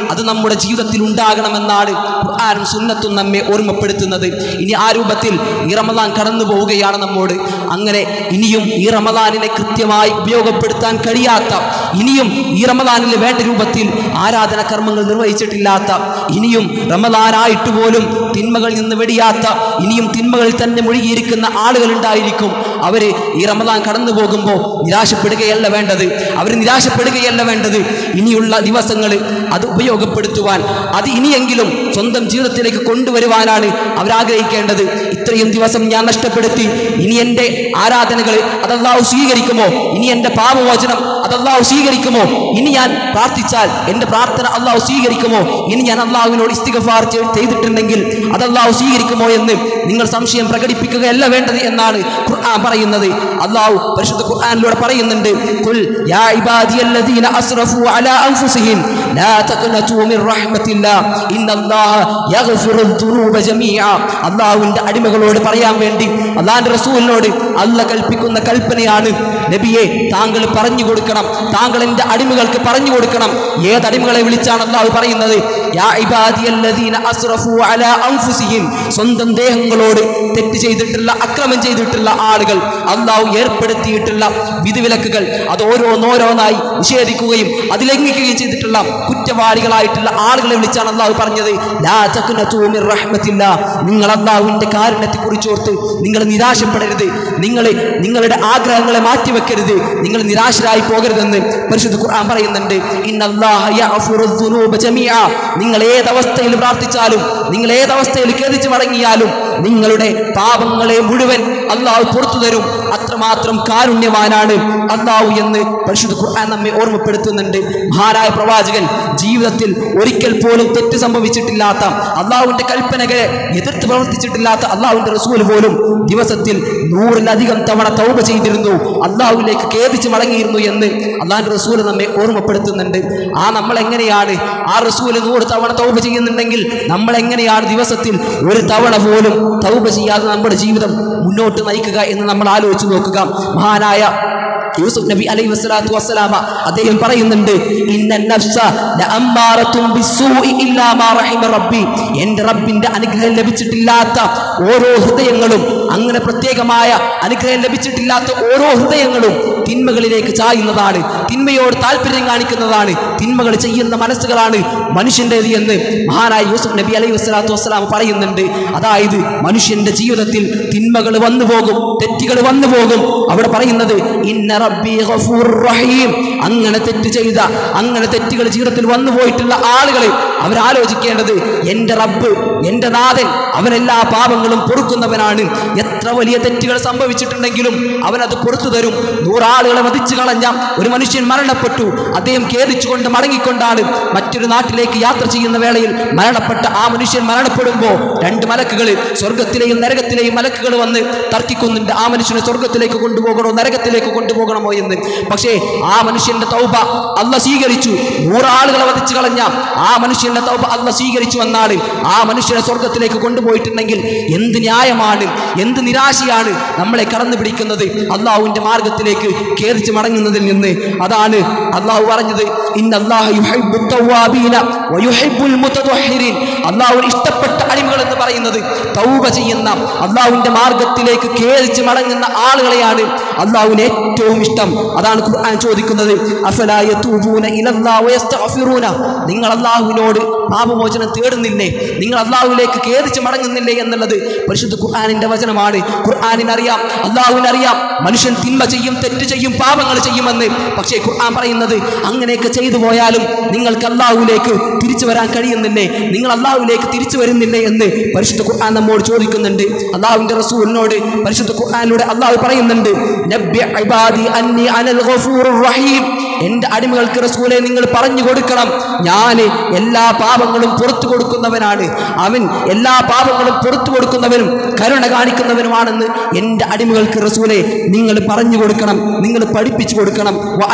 അത് നമ്മുടെ ജീവിതത്തിൽ ഉണ്ടാകണമെന്നാണ് ഖുർആനും സുന്നത്തും നമ്മെ ഓർമ്മപ്പെടുത്തുന്നത്. ഇനി ആ രൂപത്തിൽ ഈ റമദാൻ കടന്നു പോവുകയാണ് നമ്മോട്. അങ്ങനെ ഇനിയും ഈ റമദാനിനെ കൃത്യമായി ഉപയോഗപ്പെടുത്താൻ കഴിയാത്ത, ഇനിയും ഈ റമദാനിൽ വേണ്ട രൂപത്തിൽ ആരാധന കർമ്മങ്ങൾ നിർവഹിച്ചിട്ടില്ലാത്ത, ഇനിയും റമദാനായിട്ട് പോലും തിന്മകളിൽ നിന്ന് വെടിയാത്ത, ഇനിയും തിന്മകളിൽ തന്നെ മുഴുകിയിരിക്കുന്ന ആളുകൾ ഉണ്ടായിരിക്കും. അവർ ഈ റമദാൻ കടന്നു പോകുമ്പോൾ നിരാശപ്പെടുകയല്ല വേണ്ടത്. അവർ നിരാശപ്പെടുകയല്ല വേണ്ടത്. ഇനിയുള്ള ദിവസങ്ങൾ അത് ഉപയോഗപ്പെടുത്തുവാൻ, അത് ഇനിയെങ്കിലും സ്വന്തം ജീവിതത്തിലേക്ക് കൊണ്ടുവരുവാനാണ് അവരാഗ്രഹിക്കേണ്ടത്. ഇത്രയും ദിവസം ഞാൻ നഷ്ടപ്പെടുത്തി, ഇനി എൻ്റെ ആരാധനകൾ അത് അല്ലാഹു സ്വീകരിക്കുമോ? ഇനി എൻ്റെ പാപമോചനം അത് അല്ലാഹു സ്വീകരിക്കുമോ? ഇനി ഞാൻ പ്രാർത്ഥിച്ചാൽ എൻ്റെ പ്രാർത്ഥന അല്ലാഹു സ്വീകരിക്കുമോ? ഇനി ഞാൻ അല്ലാഹുവിനോട് ഇസ്തിഗ്ഫാർ ചെയ്തിട്ടുണ്ടെങ്കിൽ അത് അല്ലാഹു സ്വീകരിക്കുമോ എന്ന് നിങ്ങൾ സംശയം പ്രകടിപ്പിക്കുകയല്ല വേണ്ടത് എന്നാണ് ഖുർആൻ പറയുന്നത്. അല്ലാഹു പരിശുദ്ധ ഖുർആനിലൂടെ പറയുന്നുണ്ട്, ഖുൽ യാ ഇബാദിയല്ലദീന അസ്റഫു അലാ അൻഫുസിഹിം ലാ തഖ്നതു മിർ റഹ്മത്തില്ലാഹ് ഇന്നല്ലാഹ യഗ്ഫിറുദ് ദുനൂബ ജമീഅ. അല്ലാഹുവിന്റെ അടിമകളോട് പറയാൻ വേണ്ടി അല്ലാഹുവിന്റെ റസൂലിനോട് അല്ലാഹു കൽപ്പിക്കുന്ന കൽപ്പനയാണ്, നബിയെ താങ്കൾ പറഞ്ഞു കൊടുക്കണം, താങ്കൾ എൻ്റെ അടിമകൾക്ക് പറഞ്ഞു കൊടുക്കണം. ഏത് അടിമകളെ വിളിച്ചാണ് അല്ലാഹു പറയുന്നത്? യാ ഇബാദിയല്ലദീന അസ്റഫു അലാ അൻഫുസിഹിം, സ്വന്തം ദേഹങ്ങളോട് തെറ്റ് ചെയ്തിട്ടുള്ള, അക്രമം ചെയ്തിട്ടുള്ള ആളുകൾ, അല്ലാഹു ഏർപ്പെടുത്തിയിട്ടുള്ള വിധിവിലക്കുകൾ അത് ഓരോന്നോരോന്നായി നിഷേധിക്കുകയും അതിലംഘിക്കുകയും ചെയ്തിട്ടുള്ള കുറ്റവാളികളായിട്ടുള്ള ആളുകളെ വിളിച്ചാണ് അല്ലാഹു പറഞ്ഞത്, ലാ തഖ്നതു മിർ റഹ്മത്തില്ലാഹ്, നിങ്ങൾ അല്ലാഹുവിന്റെ കാരുണ്യത്തെ കുറിച്ചോർത്ത് നിങ്ങൾ നിരാശപ്പെടരുത്, നിങ്ങളുടെ ആഗ്രഹങ്ങളെ മാറ്റിവെക്കരുത്, നിങ്ങൾ നിരാശരായി പോകരുതെന്ന് പരിശുദ്ധ ഖുർആൻ പറയുന്നുണ്ട്. ഇന്നല്ലാഹ യഗ്ഫിറുദ് ദുനൂബ ജമീഅ, നിങ്ങൾ ഏതവസ്ഥയിൽ പ്രാർത്ഥിച്ചാലും, നിങ്ങൾ ഏതവസ്ഥയിൽ ഖേദിച്ചു മടങ്ങിയാലും നിങ്ങളുടെ പാപങ്ങളെ മുഴുവൻ അല്ലാഹു പുറത്തു തരും. അത്രമാത്രം കാരുണ്യവാനാണ് അല്ലാഹു എന്ന് പരിശുദ്ധ ഖുർആൻ നമ്മെ ഓർമ്മപ്പെടുത്തുന്നുണ്ട്. മഹാനായ പ്രവാചകൻ ജീവിതത്തിൽ ഒരിക്കൽ പോലും തെറ്റ് സംഭവിച്ചിട്ടില്ലാത്ത, അല്ലാഹുവിന്റെ കൽപ്പനകളെ എതിർത്ത് പ്രവർത്തിച്ചിട്ടില്ലാത്ത അല്ലാഹുവിന്റെ റസൂൽ പോലും ദിവസത്തിൽ 100-ലധികം തവണ തൗബ ചെയ്തിരുന്നു, അല്ലാഹുവിലേക്ക് ഖേദിച്ച് മടങ്ങിയിരുന്നു എന്ന് അല്ലാഹുവിന്റെ റസൂൽ നമ്മെ ഓർമ്മപ്പെടുത്തുന്നുണ്ട്. നമ്മൾ എങ്ങനെയാണ് ആ റസൂൽ 100 തവണ തൗബ ചെയ്യുന്നുണ്ടെങ്കിൽ നമ്മൾ എങ്ങനെയാണ് ദിവസത്തിൽ ഒരു തവണ പോലും തൗബ ചെയ്യാതെ നമ്മുടെ ജീവിതം മുന്നോട്ട് നയിക്കുക എന്ന് നമ്മൾ ആലോചിച്ച് നോക്കുക. മഹാനായ യൂസുഫ് നബി അലൈഹി വസ്സലാത്തു വസ്സലാമ അദ്ദേഹം പറയുന്നുണ്ട്, ഇന്നൻ നഫ്സ ലഅമ്മാറത്തും ബിസ്സൂഇ ഇല്ലാ മാ റഹിമ റബ്ബി, എൻ്റെ റബ്ബിന്റെ അനുഗ്രഹം ലഭിച്ചിട്ടില്ലാത്ത ഓരോ ഹൃദയങ്ങളും, അങ്ങനെ പ്രത്യേകമായ അനുഗ്രഹം ലഭിച്ചിട്ടില്ലാത്ത ഓരോ ഹൃദയങ്ങളും തിന്മകളിലേക്ക് ചായുന്നതാണ്, തിന്മയോട് താല്പര്യം കാണിക്കുന്നതാണ്, തിന്മകൾ ചെയ്യുന്ന മനസ്സുകളാണ് മനുഷ്യൻ്റെത് എന്ന് മഹാനായ യൂസുഫ് നബി അലൈഹി വസ്സലാത്തു വസ്സലാമ പറയുന്നുണ്ട്. അതായത് മനുഷ്യന്റെ ജീവിതത്തിൽ തിന്മകൾ വന്നു പോകും, തെറ്റുകൾ വന്നു പോകും. അവിടെ പറയുന്നത് ഇന്ന റബ്ബി ഗഫൂറുർ റഹീം, അങ്ങനെ തെറ്റ് ചെയ്ത, അങ്ങനെ തെറ്റുകൾ ജീവിതത്തിൽ വന്നു പോയിട്ടുള്ള ആളുകളെ അവരാലോചിക്കേണ്ടത്, എൻ്റെ റബ്ബ്, എൻ്റെ നാഥൻ, അവനെല്ലാ പാപങ്ങളും പൊറുക്കുന്നവനാണ്. എത്ര വലിയ തെറ്റുകൾ സംഭവിച്ചിട്ടുണ്ടെങ്കിലും അവനത് പൊറുത്തു തരും. 100 ആളുകളെ വധിച്ചു കളഞ്ഞ ഒരു മനുഷ്യൻ മരണപ്പെട്ടു. അദ്ദേഹം ഖേദിച്ചുകൊണ്ട് മടങ്ങിക്കൊണ്ടാണ് മറ്റൊരു നാട്ടിലേക്ക് യാത്ര ചെയ്യുന്ന വേളയിൽ മരണപ്പെട്ട ആ മനുഷ്യൻ മരണപ്പെടുമ്പോൾ 2 മലക്കുകൾ, സ്വർഗത്തിലെയും നരകത്തിലെയും മലക്കുകൾ വന്ന് തർക്കിക്കുന്നുണ്ട്, ആ മനുഷ്യനെ സ്വർഗത്തിലേക്ക് കൊണ്ടുപോകണോ നരകത്തിലേക്ക് കൊണ്ടുപോകണമോ എന്ന്. പക്ഷേ ആ മനുഷ്യന്റെ തൗബ അല്ലാഹു സ്വീകരിച്ചു. 100 ആളുകളെ വധിച്ചു കളഞ്ഞ ആ മനുഷ്യന്റെ തൗബ അല്ലാഹു സ്വീകരിച്ചു എന്നാണ്. ആ മനുഷ്യനെ സ്വർഗത്തിലേക്ക് കൊണ്ടുപോയിട്ടുണ്ടെങ്കിൽ എന്ത് ന്യായമാണ്, എന്ത് നിരാശയാണ് നമ്മളെ കടന്നു പിടിക്കുന്നത് അല്ലാഹുവിന്റെ മാർഗത്തിലേക്ക് ഖേദിച്ച് മടങ്ങുന്നതിൽ നിന്ന്. അതാണ് അല്ലാഹു പറഞ്ഞത്, ഇന്നല്ലാഹ യുഹിബ്ബുത് തവ്വാബീന വയുഹിബ്ബുൽ മുതത്വഹിരീൻ, അല്ലാഹുവിന് ഇഷ്ടപ്പെട്ട അടിമകൾ എന്ന് പറയുന്നത് തൗബ ചെയ്യുന്ന, അല്ലാഹുവിന്റെ മാർഗത്തിലേക്ക് ഖേദിച്ച് മടങ്ങുന്ന ആളുകളെയാണ് അല്ലാഹുവിന് ഏറ്റവും ഇഷ്ടം. അതാണ് ഖുർആൻ ചോദിക്കുന്നത്, അഫലാ യതൂബൂന ഇലല്ലാഹി വയസ്തഗ്ഫിറൂന, നിങ്ങൾ അല്ലാഹുവിനോട് പാപമോചനം തേടുന്നില്ലേ, നിങ്ങൾ അല്ലാഹുവിലേക്ക് ഖേദിച്ച് മടങ്ങുന്നില്ലേ എന്നുള്ളത് പരിശുദ്ധ ഖുർആനിന്റെ വചനമാണ്. ഖുർആനിനറിയാം, അല്ലാഹുവിനറിയാം മനുഷ്യൻ തിന്മ ചെയ്യും, തെറ്റ് ചെയ്യും, പാപങ്ങൾ ചെയ്യുമെന്ന്. പക്ഷേ ഖുർആൻ പറയുന്നത്, അങ്ങനെയൊക്കെ ചെയ്തു പോയാലും നിങ്ങൾക്ക് അല്ലാഹുവിലേക്ക് തിരിച്ചു വരാൻ കഴിയുന്നില്ലേ, നിങ്ങൾ അല്ലാഹുവിലേക്ക് തിരിച്ചു വരുന്നില്ലേ എന്ന് പരിശുദ്ധ ഖുർആൻ നമ്മോട് ചോദിക്കുന്നുണ്ട്. അല്ലാഹുവിന്റെ റസൂലിനോട് പരിശുദ്ധ ഖുർആനിലൂടെ അല്ലാഹു പറയുന്നുണ്ട്, നബ്ബി ഇബാദി അന്നി അനൽ ഗഫൂറുർ റഹീം, എൻ്റെ അടിമകൾക്ക് റസൂലെ നിങ്ങൾ പറഞ്ഞു കൊടുക്കണം, ഞാൻ എല്ലാ പാപങ്ങളും പുറത്തു കൊടുക്കുന്നവനാണ്, അവൻ എല്ലാ പാപങ്ങളും പുറത്തു കൊടുക്കുന്നവനും കരുണ കാണിക്കുന്നവനുമാണെന്ന് എൻ്റെ അടിമകൾക്ക് റസൂലെ നിങ്ങൾ പറഞ്ഞു കൊടുക്കണം, നിങ്ങൾ പഠിപ്പിച്ചു കൊടുക്കണം.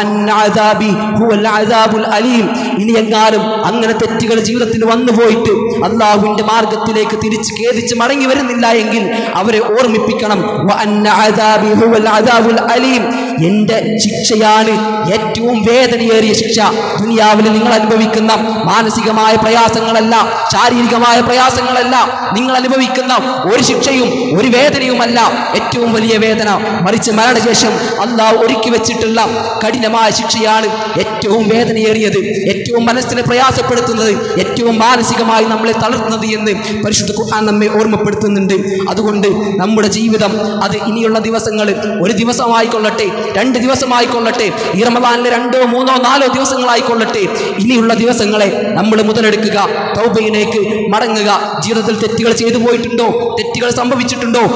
ഇനി എങ്ങാനും അങ്ങനെ തെറ്റുകൾ ജീവിതത്തിൽ വന്നു പോയിട്ട് അല്ലാഹുവിന്റെ മാർഗത്തിലേക്ക് തിരിച്ച് ഖേദിച്ച് മടങ്ങി വരുന്നില്ല എങ്കിൽ അവരെ ഓർമ്മിപ്പിക്കണം, എൻ്റെ ശിക്ഷയാണ് ഏറ്റവും ഏറ്റവും വേദനയേറിയ ശിക്ഷ ദുനിയാവിൽ നിങ്ങൾ അനുഭവിക്കുന്ന മാനസികമായ പ്രയാസങ്ങളല്ല, ശാരീരികമായ പ്രയാസങ്ങളല്ല, നിങ്ങൾ അനുഭവിക്കുന്ന ഒരു ശിക്ഷയും ഒരു വേദനയുമല്ല ഏറ്റവും വലിയ വേദന, മറിച്ച് മരണശേഷം അല്ലാഹു ഒരുക്കി വെച്ചിട്ടുള്ള കഠിനമായ ശിക്ഷയാണ് ഏറ്റവും വേദനയേറിയത്, ഏറ്റവും മനസ്സിനെ പ്രയാസപ്പെടുത്തുന്നത്, ഏറ്റവും മാനസികമായി നമ്മളെ തളർത്തുന്നത് എന്ന് പരിശുദ്ധ ഖുർആൻ നമ്മെ ഓർമ്മപ്പെടുത്തുന്നുണ്ട്. അതുകൊണ്ട് നമ്മുടെ ജീവിതം അത് ഇനിയുള്ള ദിവസങ്ങളിൽ ഒരു ദിവസമായിക്കൊള്ളട്ടെ, 2 ദിവസമായിക്കൊള്ളട്ടെ, ഈ റമദാനിലെ 2, 3, 4 ദിവസങ്ങളായിക്കൊള്ളട്ടെ, ഇനിയുള്ള ദിവസങ്ങളെ നമ്മൾ മുതലെടുക്കുക, തൗബയിലേക്ക് മടങ്ങുക. ജീവിതത്തിൽ തെറ്റുകൾ ചെയ്തു പോയിട്ടുണ്ടോ, തെറ്റുകൾ സംഭവിച്ചിട്ടുണ്ടോ?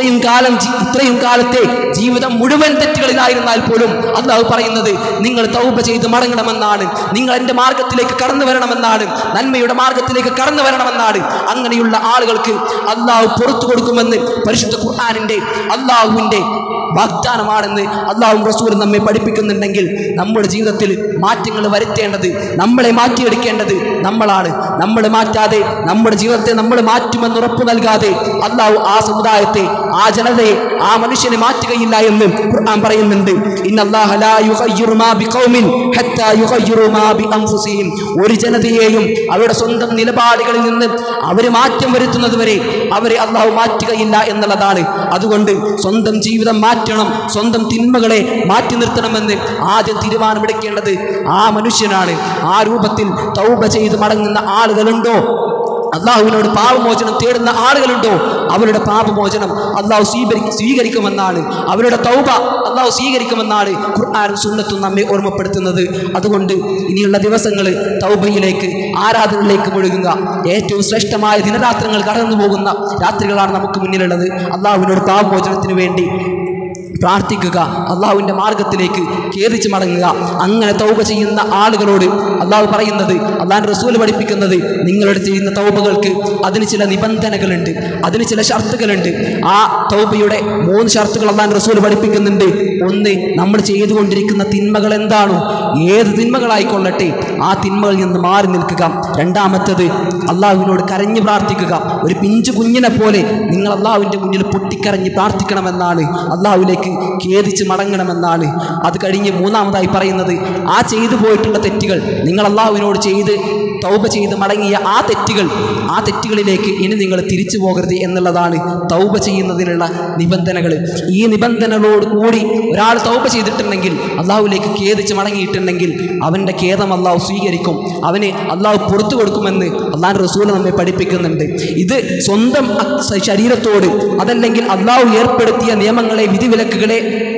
ഇത്രയും കാലത്തെ ജീവിതം മുഴുവൻ തെറ്റുകളിലായിരുന്നാൽ പോലും അല്ലാഹു പറയുന്നത് നിങ്ങൾ തൗബ ചെയ്ത് മടങ്ങണമെന്നാണ്, നിങ്ങൾ എൻ്റെ മാർഗത്തിലേക്ക് കടന്നു വരണമെന്നാണ്, നന്മയുടെ മാർഗത്തിലേക്ക് കടന്നു വരണമെന്നാണ്. അങ്ങനെയുള്ള ആളുകൾക്ക് അല്ലാഹു പുറത്തു കൊടുക്കുമെന്ന് പരിശുദ്ധ ഖുർആനിൻ്റെ അല്ലാഹുവിൻ്റെ വാഗ്ദാനമാണെന്ന് അല്ലാഹുവും റസൂലും നമ്മെ പഠിപ്പിക്കുന്നുണ്ടെങ്കിൽ നമ്മുടെ ജീവിതത്തിൽ മാറ്റങ്ങൾ വരുത്തേണ്ടത്, നമ്മളെ മാറ്റിയെടുക്കേണ്ടത് നമ്മളാണ്. നമ്മൾ മാറ്റാതെ നമ്മുടെ ജീവിതത്തെ നമ്മൾ മാറ്റുമെന്ന് ഉറപ്പ് നൽകാതെ അല്ലാഹു ആ സമുദായത്തെ, ആ ജനതയെ, ആ മനുഷ്യനെ മാറ്റുകയില്ല എന്ന് ഖുർആൻ പറയുന്നുണ്ട്. ഇന്നല്ലാഹ ലാ യുഗയ്യിറു മാ ബിഖൗമിൻ ഹത്താ യുഗയ്യിറു മാ ബിഅൻഫുസിഹിം. ഒരു ജനതയെയും അവരുടെ സ്വന്തം നിലപാടുകളിൽ നിന്ന് അവർ മാറ്റം വരുത്തുന്നതുവരെ അവരെ അല്ലാഹു മാറ്റുകയില്ല എന്നുള്ളതാണ്. അതുകൊണ്ട് സ്വന്തം ജീവിതം മാറ്റണം, സ്വന്തം തിന്മകളെ മാറ്റി നിർത്തണമെന്ന് ആദ്യം തീരുമാനമെടുക്കേണ്ടത് ആ മനുഷ്യനാണ്. ആ രൂപത്തിൽ തൗബ ചെയ്ത് മടങ്ങുന്ന ആളുകളുണ്ടോ, അള്ളാഹുവിനോട് പാപമോചനം തേടുന്ന ആളുകളുണ്ടോ, അവരുടെ പാപമോചനം അള്ളാഹു സ്വീകരിക്കുമെന്നാണ്, അവരുടെ തൗബ അള്ളാഹു സ്വീകരിക്കുമെന്നാണ് ഖുർആനും സുന്നത്തും നമ്മെ ഓർമ്മപ്പെടുത്തുന്നത്. അതുകൊണ്ട് ഇനിയുള്ള ദിവസങ്ങൾ തൗബയിലേക്ക്, ആരാധനയിലേക്ക് മുഴുകുക. ഏറ്റവും ശ്രേഷ്ഠമായ ദിനരാത്രങ്ങൾ കടന്നു പോകുന്ന രാത്രികളാണ് നമുക്ക് മുന്നിലുള്ളത്. അള്ളാഹുവിനോട് പാപമോചനത്തിന് വേണ്ടി പ്രാർത്ഥിക്കുക, അള്ളാഹുവിൻ്റെ മാർഗത്തിലേക്ക് ഖേദിച്ച് മടങ്ങുക. അങ്ങനെ തൗബ ചെയ്യുന്ന ആളുകളോട് അള്ളാഹു പറയുന്നത്, അള്ളാഹുവിൻ്റെ റസൂൽ പഠിപ്പിക്കുന്നത്, നിങ്ങളുടെ ചെയ്യുന്ന തൗബകൾക്ക് അതിന് ചില നിബന്ധനകളുണ്ട്, അതിന് ചില ഷർത്തുകളുണ്ട്. ആ തൗബയുടെ 3 ഷർത്തുകൾ അള്ളാഹുവിൻ്റെ റസൂൽ പഠിപ്പിക്കുന്നുണ്ട്. ഒന്ന്, നമ്മൾ ചെയ്തുകൊണ്ടിരിക്കുന്ന തിന്മകൾ എന്താണോ, ഏത് തിന്മകളായിക്കൊള്ളട്ടെ, ആ തിന്മകളിൽ നിന്ന് മാറി നിൽക്കുക. രണ്ടാമത്തത്, അള്ളാഹുവിനോട് കരഞ്ഞ് പ്രാർത്ഥിക്കുക. ഒരു പിഞ്ചു കുഞ്ഞിനെ പോലെ നിങ്ങൾ അള്ളാഹുവിൻ്റെ മുന്നിൽ പൊട്ടിക്കരഞ്ഞ് പ്രാർത്ഥിക്കണമെന്നാണ്, അള്ളാഹുവിലേക്ക് ഖേദിച്ച് മടങ്ങണമെന്നാണ്. അത് കഴിഞ്ഞ് 3-മതായി പറയുന്നത്, ആ ചെയ്തു പോയിട്ടുള്ള തെറ്റുകൾ നിങ്ങൾ അള്ളാഹുവിനോട് തൗബ ചെയ്ത് മടങ്ങിയ ആ തെറ്റുകളിലേക്ക് ഇനി നിങ്ങൾ തിരിച്ചു പോകരുത് എന്നുള്ളതാണ് തൗബ ചെയ്യുന്നതിനുള്ള നിബന്ധനകൾ. ഈ നിബന്ധനകളോട് കൂടി ഒരാൾ തൗബ ചെയ്തിട്ടുണ്ടെങ്കിൽ, അള്ളാഹുവിലേക്ക് ഖേദിച്ച് മടങ്ങിയിട്ടുണ്ടെങ്കിൽ, അവൻ്റെ ഖേദം അള്ളാഹു സ്വീകരിക്കും, അവന് അള്ളാഹു പുറത്തു കൊടുക്കുമെന്ന് അള്ളാഹുവിൻ്റെ റസൂൽ നമ്മെ പഠിപ്പിക്കുന്നുണ്ട്. ഇത് സ്വന്തം ശരീരത്തോട്, അതല്ലെങ്കിൽ അള്ളാഹു ഏർപ്പെടുത്തിയ നിയമങ്ങളെ, വിധിവിലക്കുകളെ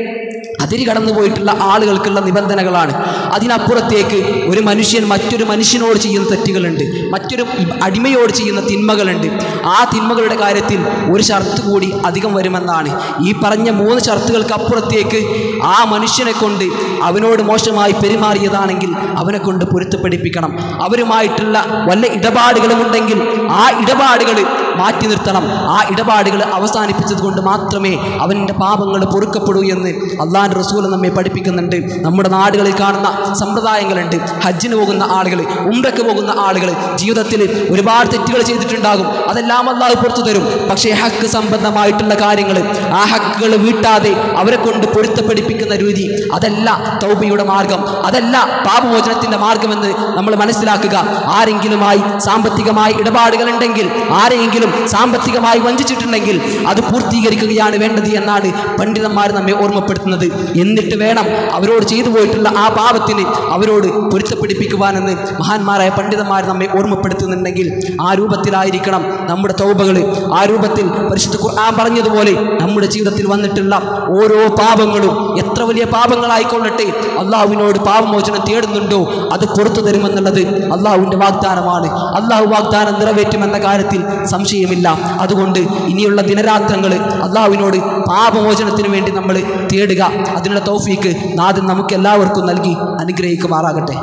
അതിരി കടന്നു പോയിട്ടുള്ള ആളുകൾക്കുള്ള നിബന്ധനകളാണ്. അതിനപ്പുറത്തേക്ക് ഒരു മനുഷ്യൻ മറ്റൊരു മനുഷ്യനോട് ചെയ്യുന്ന തെറ്റുകളുണ്ട്, മറ്റൊരു അടിമയോട് ചെയ്യുന്ന തിന്മകളുണ്ട്. ആ തിന്മകളുടെ കാര്യത്തിൽ ഒരു ഷർത്ത് കൂടി അധികം വരുമെന്നാണ്. ഈ പറഞ്ഞ 3 ഷർത്തുകൾക്ക് അപ്പുറത്തേക്ക് ആ മനുഷ്യനെ കൊണ്ട് അവനോട് മോശമായി പെരുമാറിയതാണെങ്കിൽ അവനെ കൊണ്ട് പൊരുത്തപ്പെടിപ്പിക്കണം. അവരുമായിട്ടുള്ള വല്ല ഇടപാടുകളുമുണ്ടെങ്കിൽ ആ ഇടപാടുകൾ മാറ്റി നിർത്തണം. ആ ഇടപാടുകൾ അവസാനിപ്പിച്ചത് കൊണ്ട് മാത്രമേ അവൻ്റെ പാപങ്ങൾ പൊറുക്കപ്പെടൂ എന്ന് അള്ളാഹുവിൻ്റെ റസൂൽ നമ്മെ പഠിപ്പിക്കുന്നുണ്ട്. നമ്മുടെ നാടുകളിൽ കാണുന്ന സമ്പ്രദായങ്ങളുണ്ട്. ഹജ്ജിന് പോകുന്ന ആളുകൾ, ഉംറയ്ക്ക് പോകുന്ന ആളുകൾ ജീവിതത്തിൽ ഒരുപാട് തെറ്റുകൾ ചെയ്തിട്ടുണ്ടാകും. അതെല്ലാം അള്ളാഹു പുറത്തു തരും. പക്ഷേ ഹക്ക് സംബന്ധമായിട്ടുള്ള കാര്യങ്ങൾ, ആ ഹക്കുകൾ വീട്ടാതെ അവരെ കൊണ്ട് പൊരുത്തപ്പെടിപ്പിക്കുന്ന രീതി, അതല്ല തൗബയുടെ മാർഗം, അതല്ല പാപമോചനത്തിൻ്റെ മാർഗമെന്ന് നമ്മൾ മനസ്സിലാക്കുക. ആരെങ്കിലുമായി സാമ്പത്തികമായി ഇടപാടുകൾ ഉണ്ടെങ്കിൽ, ആരെങ്കിലും സാമ്പത്തികമായി വഞ്ചിച്ചിട്ടുണ്ടെങ്കിൽ അത് പൂർത്തീകരിക്കുകയാണ് വേണ്ടത് എന്നാണ് പണ്ഡിതന്മാർ നമ്മെ ഓർമ്മപ്പെടുത്തുന്നത്. എന്നിട്ട് വേണം അവരോട് ചെയ്തു പോയിട്ടുള്ള ആ പാപത്തിന് അവരോട് പൊരുത്തപ്പെടിപ്പിക്കുവാനെന്ന് മഹാന്മാരായ പണ്ഡിതന്മാർ നമ്മെ ഓർമ്മപ്പെടുത്തുന്നുണ്ടെങ്കിൽ ആ രൂപത്തിലായിരിക്കണം നമ്മുടെ തൗബകൾ. ആ രൂപത്തിൽ പരിശുദ്ധ ഖുർആൻ പറഞ്ഞതുപോലെ നമ്മുടെ ജീവിതത്തിൽ വന്നിട്ടുള്ള ഓരോ പാപങ്ങളും, എത്ര വലിയ പാപങ്ങളായിക്കൊള്ളട്ടെ, അള്ളാഹുവിനോട് പാപമോചനം തേടുന്നുണ്ടോ അത് പുറത്തു തരുമെന്നുള്ളത് അള്ളാഹുവിൻ്റെ വാഗ്ദാനമാണ്. അള്ളാഹു വാഗ്ദാനം നിറവേറ്റുമെന്ന കാര്യത്തിൽ സംശയമില്ല. അതുകൊണ്ട് ഇനിയുള്ള ദിനരാത്രങ്ങൾ അള്ളാഹുവിനോട് പാപമോചനത്തിന് വേണ്ടി നമ്മൾ തേടുക. അതിനുള്ള തൗഫീക്ക് നാഥൻ നമുക്ക് എല്ലാവർക്കും നൽകി അനുഗ്രഹിക്കുമാറാകട്ടെ.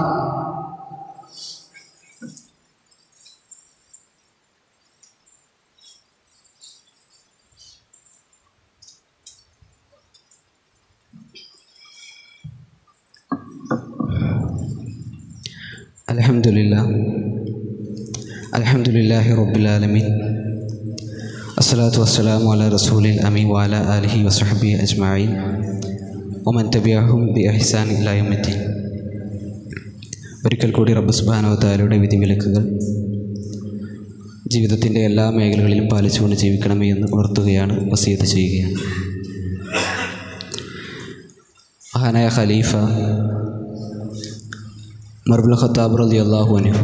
അൽഹംദുലില്ലാഹി റബ്ബിൽ ആലമീൻ. അസ്സലാത്തു വസ്സലാമു അലാ റസൂലിൽ അമീൻ വഅലാ ആലിഹി വസഹ്ബിഹി അജ്മഈൻ വമൻ തബിഅഹും ബിഇഹ്സാൻ ഇലാ യൗമിദ്ദീൻ. ഒരിക്കൽ കൂടി റബ്ബ് സുബ്ഹാനഹു വ തആലയുടെ വിധിവിലക്കുകൾ ജീവിതത്തിൻ്റെ എല്ലാ മേഖലകളിലും പാലിച്ചുകൊണ്ട് ജീവിക്കണമേ എന്ന് ഉണർത്തുകയാണ്, വസിയത്ത് ചെയ്യുകയാണ്. മഹാനായ ഖലീഫ ഉമർ ഇബ്നുൽ ഖത്താബ് റളിയല്ലാഹു അൻഹു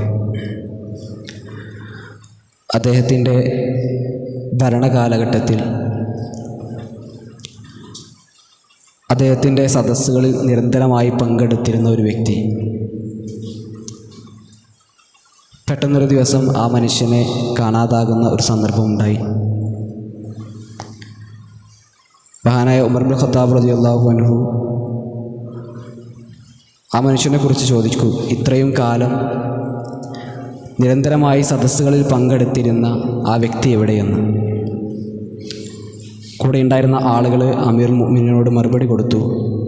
അദ്ദേഹത്തിൻ്റെ ഭരണകാലഘട്ടത്തിൽ അദ്ദേഹത്തിൻ്റെ സദസ്സുകളിൽ നിരന്തരമായി പങ്കെടുത്തിരുന്ന ഒരു വ്യക്തി പെട്ടെന്നൊരു ദിവസം ആ മനുഷ്യനെ കാണാതാകുന്ന ഒരു സന്ദർഭമുണ്ടായി. മഹാനായ ഉമർ ഇബ്നുൽ ഖത്താബ് റളിയല്ലാഹു അൻഹു ആ മനുഷ്യനെക്കുറിച്ച് ചോദിച്ചു, ഇത്രയും കാലം നിരന്തരമായി സദസ്സുകളിൽ പങ്കെടുത്തിരുന്ന ആ വ്യക്തി എവിടെയെന്ന്. കൂടെ ഉണ്ടായിരുന്ന ആളുകൾ അമീറുൽ മുഅ്മിനീനോട് മറുപടി കൊടുത്തു.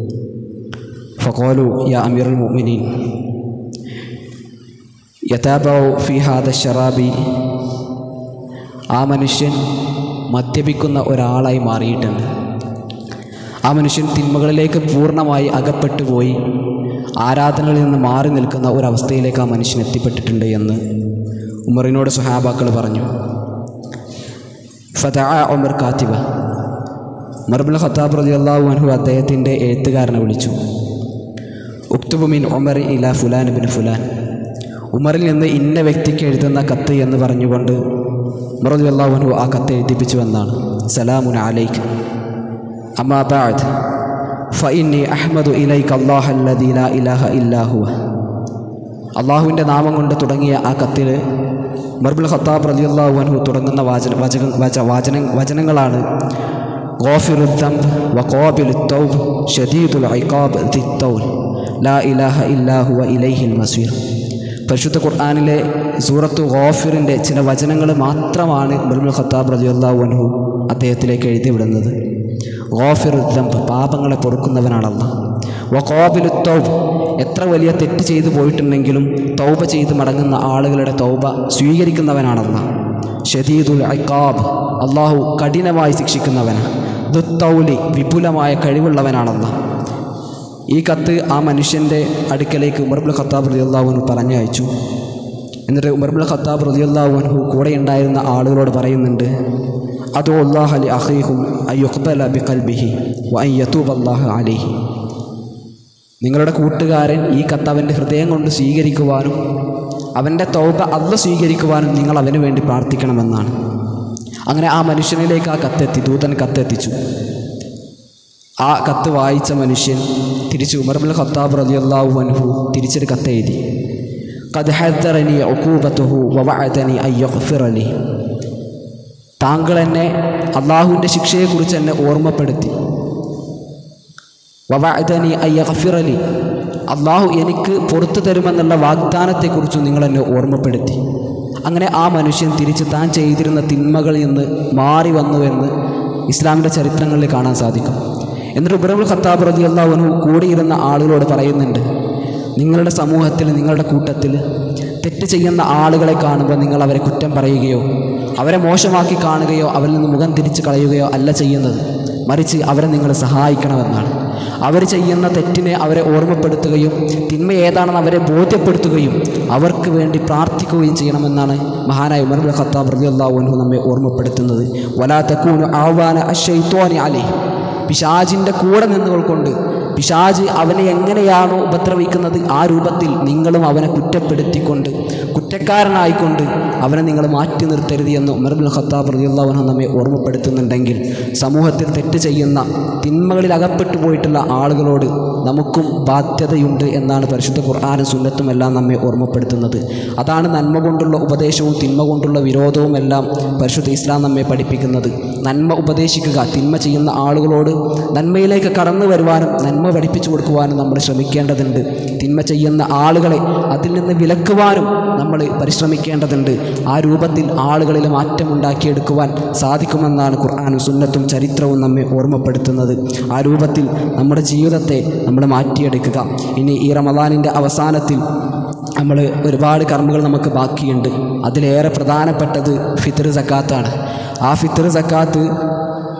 ഫഖാലു യാ അമീറുൽ മുഅ്മിനീൻ യതാബഉ ഫീ ഹാദ ശറാബി, ആ മനുഷ്യൻ മദ്യപിക്കുന്ന ഒരാളായി മാറിയിട്ടുണ്ട്. ആ മനുഷ്യൻ തിന്മകളിലേക്ക് പൂർണ്ണമായി അകപ്പെട്ടു പോയി ആരാധനകളിൽ നിന്ന് മാറി നിൽക്കുന്ന ഒരവസ്ഥയിലേക്ക് ആ മനുഷ്യൻ എത്തിപ്പെട്ടിട്ടുണ്ട് എന്ന് ഉമറിനോട് സ്വഹാബാക്കൾ പറഞ്ഞു. ഫദഅ ഉമർ കാത്തിബ, ഉമർ ഇബ്നുൽ ഖത്താബ് റളിയല്ലാഹു അൻഹു അദ്ദേഹത്തിൻ്റെ എഴുത്തുകാരനെ വിളിച്ചു. ഉക്തുബു മിൻ ഉമർ ഇലാ ഫുലാൻ ഇബ്നു ഫുലാൻ, ഉമറിൽ നിന്ന് ഇന്ന വ്യക്തിക്ക് എഴുതുന്ന കത്ത് എന്ന് പറഞ്ഞുകൊണ്ട് ഉമർ റളിയല്ലാഹു അൻഹു ആ കത്ത് എഴുതിപ്പിച്ചു എന്നാണ്. സലാമുൻ അലൈക അമ്മാ ബഅദ് ഫഇന്നി അഹ്മദു ഇലൈക അല്ലാഹല്ലദീ ലാ ഇലാഹ ഇല്ലാ ഹുവ. അള്ളാഹുവിൻ്റെ നാമം കൊണ്ട് തുടങ്ങിയ ആ കത്തിൽ ഉമർ ഇബ്നുൽ ഖത്താബ് റളിയല്ലാഹു അൻഹു തുടങ്ങുന്ന വചനങ്ങളാണ് ഗാഫിറുൽ ദംബ് വഖാബിലുത് തൗബ് ശദീദുൽ ഇഖാബ് ദിത്തൗൽ ലാ ഇലാഹ ഇല്ലാ ഹുവ ഇലൈഹിൽ മസീർ. പരിശുദ്ധ ഖുർആനിലെ സൂറത്തു ഗാഫിറിൻ്റെ ചില വചനങ്ങൾ മാത്രമാണ് ഉമർ ഇബ്നുൽ ഖത്താബ് റളിയല്ലാഹു അൻഹു അദ്ദേഹത്തിലേക്ക് എഴുതി വിടുന്നത്. ഗാഫിറുൽ ദംബ്, പാപങ്ങളെ പൊറുക്കുന്നവനാണ് അല്ലാഹ്. വഖാബിലുത് തൗബ്, എത്ര വലിയ തെറ്റ് ചെയ്തു പോയിട്ടുണ്ടെങ്കിലും തൗബ ചെയ്ത് മടങ്ങുന്ന ആളുകളുടെ തൗബ സ്വീകരിക്കുന്നവനാണ് അല്ലാഹ്. ശദീദുൽ ഇഖാബ്, അള്ളാഹു കഠിനമായി ശിക്ഷിക്കുന്നവനാണ്. ദുത്തൗലി, വിപുലമായ കഴിവുള്ളവനാണ് അല്ലാഹ്. ഈ കത്ത് ആ മനുഷ്യൻ്റെ അടുക്കലേക്ക് ഉമർ ഇബ്നുൽ ഖത്താബ് റളിയല്ലാഹു അൻഹു പറഞ്ഞയച്ചു. എന്നിട്ട് ഉമർ ഇബ്നുൽ ഖത്താബ് റളിയല്ലാഹു അൻഹു കൂടെ ഉണ്ടായിരുന്ന ആളുകളോട് പറയുന്നുണ്ട്, അദു അല്ലാഹ ലി അഖീഹും അയ്യുഖ്ബല ബിഖൽബിഹി വഅൻ യതൂബ അല്ലാഹു അലൈഹി. നിങ്ങളുടെ കൂട്ടുകാരൻ ഈ കത്ത് അവൻ്റെ ഹൃദയം കൊണ്ട് സ്വീകരിക്കുവാനും അവൻ്റെ തൗബ അല്ലാഹ് സ്വീകരിക്കുവാനും നിങ്ങൾ അവന് വേണ്ടി പ്രാർത്ഥിക്കണമെന്നാണ്. അങ്ങനെ ആ മനുഷ്യനിലേക്ക് ആ കത്തെത്തി, ദൂതൻ കത്തെത്തിച്ചു. ആ കത്ത് വായിച്ച മനുഷ്യൻ തിരിച്ച് ഉമർ ഇബ്നുൽ ഖത്താബ് റളിയല്ലാഹു അൻഹു തിരിച്ചൊരു കത്തെഴുതി. ഖദ് ഹദ്ദറനി ഉഖൂബതുഹു വവഅദനി അൻ യഗ്ഫിറ ലി. താങ്കൾ എന്നെ അള്ളാഹുവിൻ്റെ ശിക്ഷയെക്കുറിച്ച് എന്നെ ഓർമ്മപ്പെടുത്തി. വവഅദനി അൻ യഗ്ഫിറ ലി, അള്ളാഹു എനിക്ക് പുറത്തു തരുമെന്നുള്ള വാഗ്ദാനത്തെക്കുറിച്ചും നിങ്ങൾ എന്നെ ഓർമ്മപ്പെടുത്തി. അങ്ങനെ ആ മനുഷ്യൻ തിരിച്ച് താൻ ചെയ്തിരുന്ന തിന്മകളിൽ നിന്ന് മാറി വന്നുവെന്ന് ഇസ്ലാമിൻ്റെ ചരിത്രങ്ങളിൽ കാണാൻ സാധിക്കും. എന്നിട്ട് ഉമർ ഇബ്നുൽ ഖത്താബ് റളിയല്ലാഹു അൻഹു കൂടിയിരുന്ന ആളുകളോട് പറയുന്നുണ്ട്, നിങ്ങളുടെ സമൂഹത്തിൽ, നിങ്ങളുടെ കൂട്ടത്തിൽ തെറ്റ് ചെയ്യുന്ന ആളുകളെ കാണുമ്പോൾ നിങ്ങൾ അവരെ കുറ്റം പറയുകയോ അവരെ മോശമാക്കി കാണുകയോ അവരിൽ നിന്ന് മുഖം തിരിച്ച് കളയുകയോ അല്ല ചെയ്യുന്നത്, മറിച്ച് അവരെ നിങ്ങൾ സഹായിക്കണമെന്നാണ്. അവർ ചെയ്യുന്ന തെറ്റിനെ അവരെ ഓർമ്മപ്പെടുത്തുകയും തിന്മ ഏതാണെന്ന് അവരെ ബോധ്യപ്പെടുത്തുകയും അവർക്ക് വേണ്ടി പ്രാർത്ഥിക്കുകയും ചെയ്യണമെന്നാണ് മഹാനായ ഉമർ ഇബ്നുൽ ഖത്താബ് റളിയല്ലാഹു അൻഹു നമ്മെ ഓർമ്മപ്പെടുത്തുന്നത്. വലാ തകൂനു അഅ്വാന അശ്ശൈത്വാനി അലൈഹി, പിശാചിൻ്റെ കൂടെ നിന്നുകൊണ്ട് പിശാച് അവനെ എങ്ങനെയാണോ ഉപദ്രവിക്കുന്നത് ആ രൂപത്തിൽ നിങ്ങളും അവനെ കുറ്റപ്പെടുത്തിക്കൊണ്ട് കുറ്റക്കാരനായിക്കൊണ്ട് അവനെ നിങ്ങൾ മാറ്റി നിർത്തരുത് എന്ന് ഉമർ ഇബ്നുൽ ഖത്താബ് റളിയല്ലാഹു അൻഹു നമ്മെ ഓർമ്മപ്പെടുത്തുന്നുണ്ടെങ്കിൽ, സമൂഹത്തിൽ തെറ്റ് ചെയ്യുന്ന തിന്മകളിൽ അകപ്പെട്ടു പോയിട്ടുള്ള ആളുകളോട് നമുക്കും ബാധ്യതയുണ്ട് എന്നാണ് പരിശുദ്ധ ഖുർആനും സുന്നത്തും എല്ലാം നമ്മെ ഓർമ്മപ്പെടുത്തുന്നത്. അതാണ് നന്മ കൊണ്ടുള്ള ഉപദേശവും തിന്മ കൊണ്ടുള്ള വിരോധവും എല്ലാം പരിശുദ്ധ ഇസ്ലാം നമ്മെ പഠിപ്പിക്കുന്നത്. നന്മ ഉപദേശിക്കുക, തിന്മ ചെയ്യുന്ന ആളുകളോട് നന്മയിലേക്ക് കടന്നു വരുവാനും നന്മ പഠിപ്പിച്ചു കൊടുക്കുവാനും നമ്മൾ ശ്രമിക്കേണ്ടതുണ്ട്. തിന്മ ചെയ്യുന്ന ആളുകളെ അതിൽ നിന്ന് വിലക്കുവാനും നമ്മൾ പരിശ്രമിക്കേണ്ടതുണ്ട്. ആ രൂപത്തിൽ ആളുകളിൽ മാറ്റമുണ്ടാക്കിയെടുക്കുവാൻ സാധിക്കുമെന്നാണ് ഖുർആനും സുന്നത്തും ചരിത്രവും നമ്മെ ഓർമ്മപ്പെടുത്തുന്നത്. ആ രൂപത്തിൽ നമ്മുടെ ജീവിതത്തെ നമ്മൾ മാറ്റിയെടുക്കുക. ഇനി ഈ റമദാനിൻ്റെ അവസാനത്തിൽ നമ്മൾ ഒരുപാട് കർമ്മങ്ങൾ നമുക്ക് ബാക്കിയുണ്ട്. അതിലേറെ പ്രധാനപ്പെട്ടത് ഫിത്ർ സക്കാത്താണ്. ആ ഫിത്ർ സക്കാത്ത്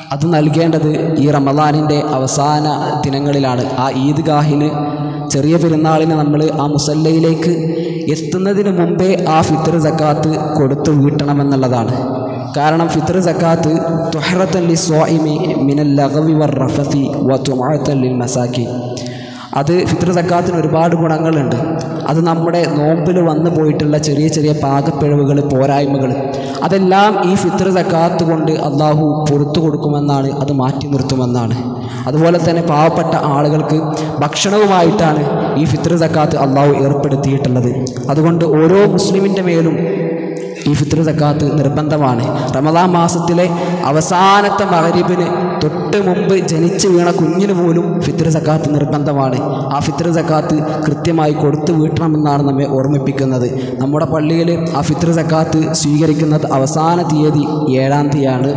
അത് നൽകേണ്ടത് ഈ റമദാനിൻ്റെ അവസാന ദിനങ്ങളിലാണ്. ആ ഈദ്ഗാഹിന് ചെറിയ പെരുന്നാളിന് നമ്മൾ ആ മുസല്ലയിലേക്ക് എത്തുന്നതിന് മുമ്പേ ആ ഫിത്ർ സക്കാത്ത് കൊടുത്തു വീട്ടണമെന്നുള്ളതാണ്. കാരണം ഫിത്ർ സക്കാത്ത് തുഹറത്തൻ ലിസ്വാഇമി മിനൽ ലഗ്വി വറഫസി വതുഅതൻ ലിൽ മസാകിൻ. അത് ഫിത്ർ സക്കാത്തിന് ഒരുപാട് ഗുണങ്ങളുണ്ട്. അത് നമ്മുടെ നോമ്പിൽ വന്നു പോയിട്ടുള്ള ചെറിയ ചെറിയ പാകപ്പിഴവുകൾ, പോരായ്മകൾ, അതെല്ലാം ഈ ഫിത്ർ സക്കാത്ത് കൊണ്ട് അള്ളാഹു പുറത്തു കൊടുക്കുമെന്നാണ്, അത് മാറ്റി നിർത്തുമെന്നാണ്. അതുപോലെ തന്നെ പാവപ്പെട്ട ആളുകൾക്ക് ഭക്ഷണവുമായിട്ടാണ് ഈ ഫിത്ർ സക്കാത്ത് അള്ളാഹു ഏർപ്പെടുത്തിയിട്ടുള്ളത്. അതുകൊണ്ട് ഓരോ മുസ്ലിമിൻ്റെ മേലും ഈ ഫിത്ർ സക്കാത്ത് നിർബന്ധമാണ്. റമദാൻ മാസത്തിലെ അവസാനത്തെ മഗ്‌രിബിന് തൊട്ട് മുമ്പ് ജനിച്ചു വീണ കുഞ്ഞിന് പോലും ഫിത്ർ സക്കാത്ത് നിർബന്ധമാണ്. ആ ഫിത്ർ സക്കാത്ത് കൃത്യമായി കൊടുത്തു വീട്ടണമെന്നാണ് നമ്മെ ഓർമ്മിപ്പിക്കുന്നത്. നമ്മുടെ പള്ളിയിൽ ആ ഫിത്ർ സക്കാത്ത് സ്വീകരിക്കുന്നത് അവസാന തീയതി 7-ാം തീയതിയാണ്.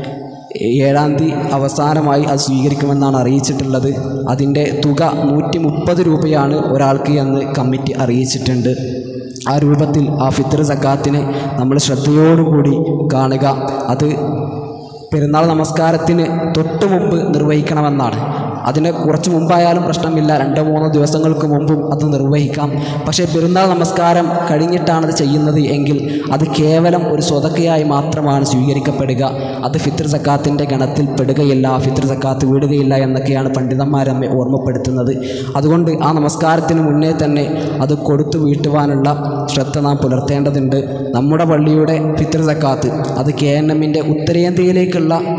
7-ാം തീയതി അവസാനമായി അത് സ്വീകരിക്കുമെന്നാണ് അറിയിച്ചിട്ടുള്ളത്. അതിൻ്റെ തുക 130 രൂപയാണ് ഒരാൾക്ക് എന്ന് കമ്മിറ്റി അറിയിച്ചിട്ടുണ്ട്. ആ രൂപത്തിൽ ആ ഫിത്ർ സക്കാത്തിനെ നമ്മൾ ശ്രദ്ധയോടുകൂടി കാണുക. അത് പെരുന്നാൾ നമസ്കാരത്തിന് തൊട്ട് മുമ്പ് നിർവഹിക്കണമെന്നാണ്. അതിന് കുറച്ച് മുമ്പായാലും പ്രശ്നമില്ല, 2-3 ദിവസങ്ങൾക്ക് മുമ്പും അത് നിർവഹിക്കാം. പക്ഷേ പെരുന്നാൾ നമസ്കാരം കഴിഞ്ഞിട്ടാണത് ചെയ്യുന്നത് എങ്കിൽ അത് കേവലം ഒരു സ്വതക്കയായി മാത്രമാണ് സ്വീകരിക്കപ്പെടുക. അത് ഫിത്ർ സക്കാത്തിൻ്റെ ഗണത്തിൽ പെടുകയില്ല, ഫിത്ർ സക്കാത്ത് വീടുകയില്ല എന്നൊക്കെയാണ് പണ്ഡിതന്മാർ നമ്മെ ഓർമ്മപ്പെടുത്തുന്നത്. അതുകൊണ്ട് ആ നമസ്കാരത്തിന് മുന്നേ തന്നെ അത് കൊടുത്തു വീട്ടുവാനുള്ള ശ്രദ്ധ നാം പുലർത്തേണ്ടതുണ്ട്. നമ്മുടെ പള്ളിയുടെ ഫിത്ർ സക്കാത്ത് അത് KNM-ൻ്റെ ഉത്തരേന്ത്യയിലേക്കുള്ള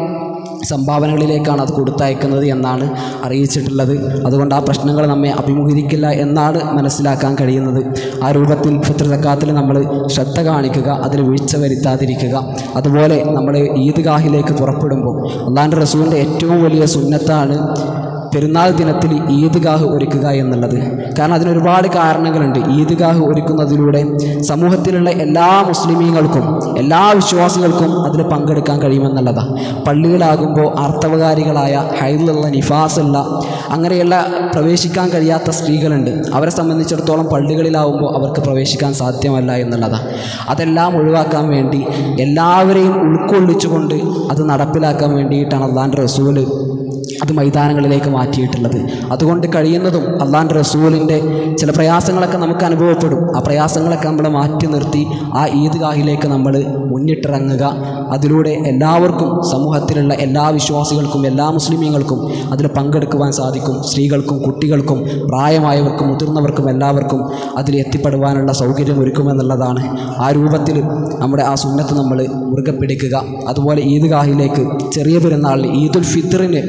സംഭാവനകളിലേക്കാണ് അത് കൊടുത്തയക്കുന്നത് എന്നാണ് അറിയിച്ചിട്ടുള്ളത്. അതുകൊണ്ട് ആ പ്രശ്നങ്ങൾ നമ്മെ അഭിമുഖീകരിക്കില്ല എന്നാണ് മനസ്സിലാക്കാൻ കഴിയുന്നത്. ആ രൂപത്തിൽ ഫിത്ർ സക്കാത്തിൽ നമ്മൾ ശ്രദ്ധ കാണിക്കുക, അതിൽ വീഴ്ച വരുത്താതിരിക്കുക. അതുപോലെ നമ്മൾ ഈദ്ഗാഹിലേക്ക് പുറപ്പെടുമ്പോൾ അല്ലാഹുവിൻ്റെ റസൂലിൻ്റെ ഏറ്റവും വലിയ സുന്നത്താണ് പെരുന്നാൾ ദിനത്തിൽ ഈദ്ഗാഹ് ഒരുക്കുക എന്നുള്ളത്. കാരണം അതിനൊരുപാട് കാരണങ്ങളുണ്ട്. ഈദ്ഗാഹ് ഒരുക്കുന്നതിലൂടെ സമൂഹത്തിലുള്ള എല്ലാ മുസ്ലിമീങ്ങൾക്കും, എല്ലാ വിശ്വാസികൾക്കും അതിൽ പങ്കെടുക്കാൻ കഴിയുമെന്നുള്ളതാണ്. പള്ളികളാകുമ്പോൾ ആർത്തവകാരികളായ, ഹൈലുള്ള, നിഫാസുള്ള, അങ്ങനെയുള്ള പ്രവേശിക്കാൻ കഴിയാത്ത സ്ത്രീകളുണ്ട്. അവരെ സംബന്ധിച്ചിടത്തോളം പള്ളികളിലാവുമ്പോൾ അവർക്ക് പ്രവേശിക്കാൻ സാധ്യമല്ല എന്നുള്ളതാണ്. അതെല്ലാം ഒഴിവാക്കാൻ വേണ്ടി എല്ലാവരെയും ഉൾക്കൊള്ളിച്ചുകൊണ്ട് അത് നടപ്പിലാക്കാൻ വേണ്ടിയിട്ടാണ് അല്ലാഹുവിൻ്റെ റസൂല് അത് മൈതാനങ്ങളിലേക്ക് മാറ്റിയിട്ടുള്ളത്. അതുകൊണ്ട് കഴിയുന്നതും അല്ലാഹുവിൻ്റെ റസൂലിൻ്റെ ചില പ്രയാസങ്ങളൊക്കെ നമുക്ക് അനുഭവപ്പെടും. ആ പ്രയാസങ്ങളൊക്കെ നമ്മൾ മാറ്റി നിർത്തി ആ ഈദ്ഗാഹിലേക്ക് നമ്മൾ മുന്നിട്ടിറങ്ങുക. അതിലൂടെ എല്ലാവർക്കും, സമൂഹത്തിലുള്ള എല്ലാ വിശ്വാസികൾക്കും, എല്ലാ മുസ്ലിമീങ്ങൾക്കും അതിൽ പങ്കെടുക്കുവാൻ സാധിക്കും. സ്ത്രീകൾക്കും കുട്ടികൾക്കും പ്രായമായവർക്കും മുതിർന്നവർക്കും എല്ലാവർക്കും അതിൽ എത്തിപ്പെടുവാനുള്ള സൗകര്യം ഒരുക്കുമെന്നുള്ളതാണ്. ആ രൂപത്തിൽ നമ്മുടെ ആ സുന്നത്ത് നമ്മൾ മുറുകെ പിടിക്കുക. അതുപോലെ ഈദ്ഗാഹിലേക്ക് ചെറിയ പെരുന്നാളിന് ഈദുൽ ഫിത്റിന്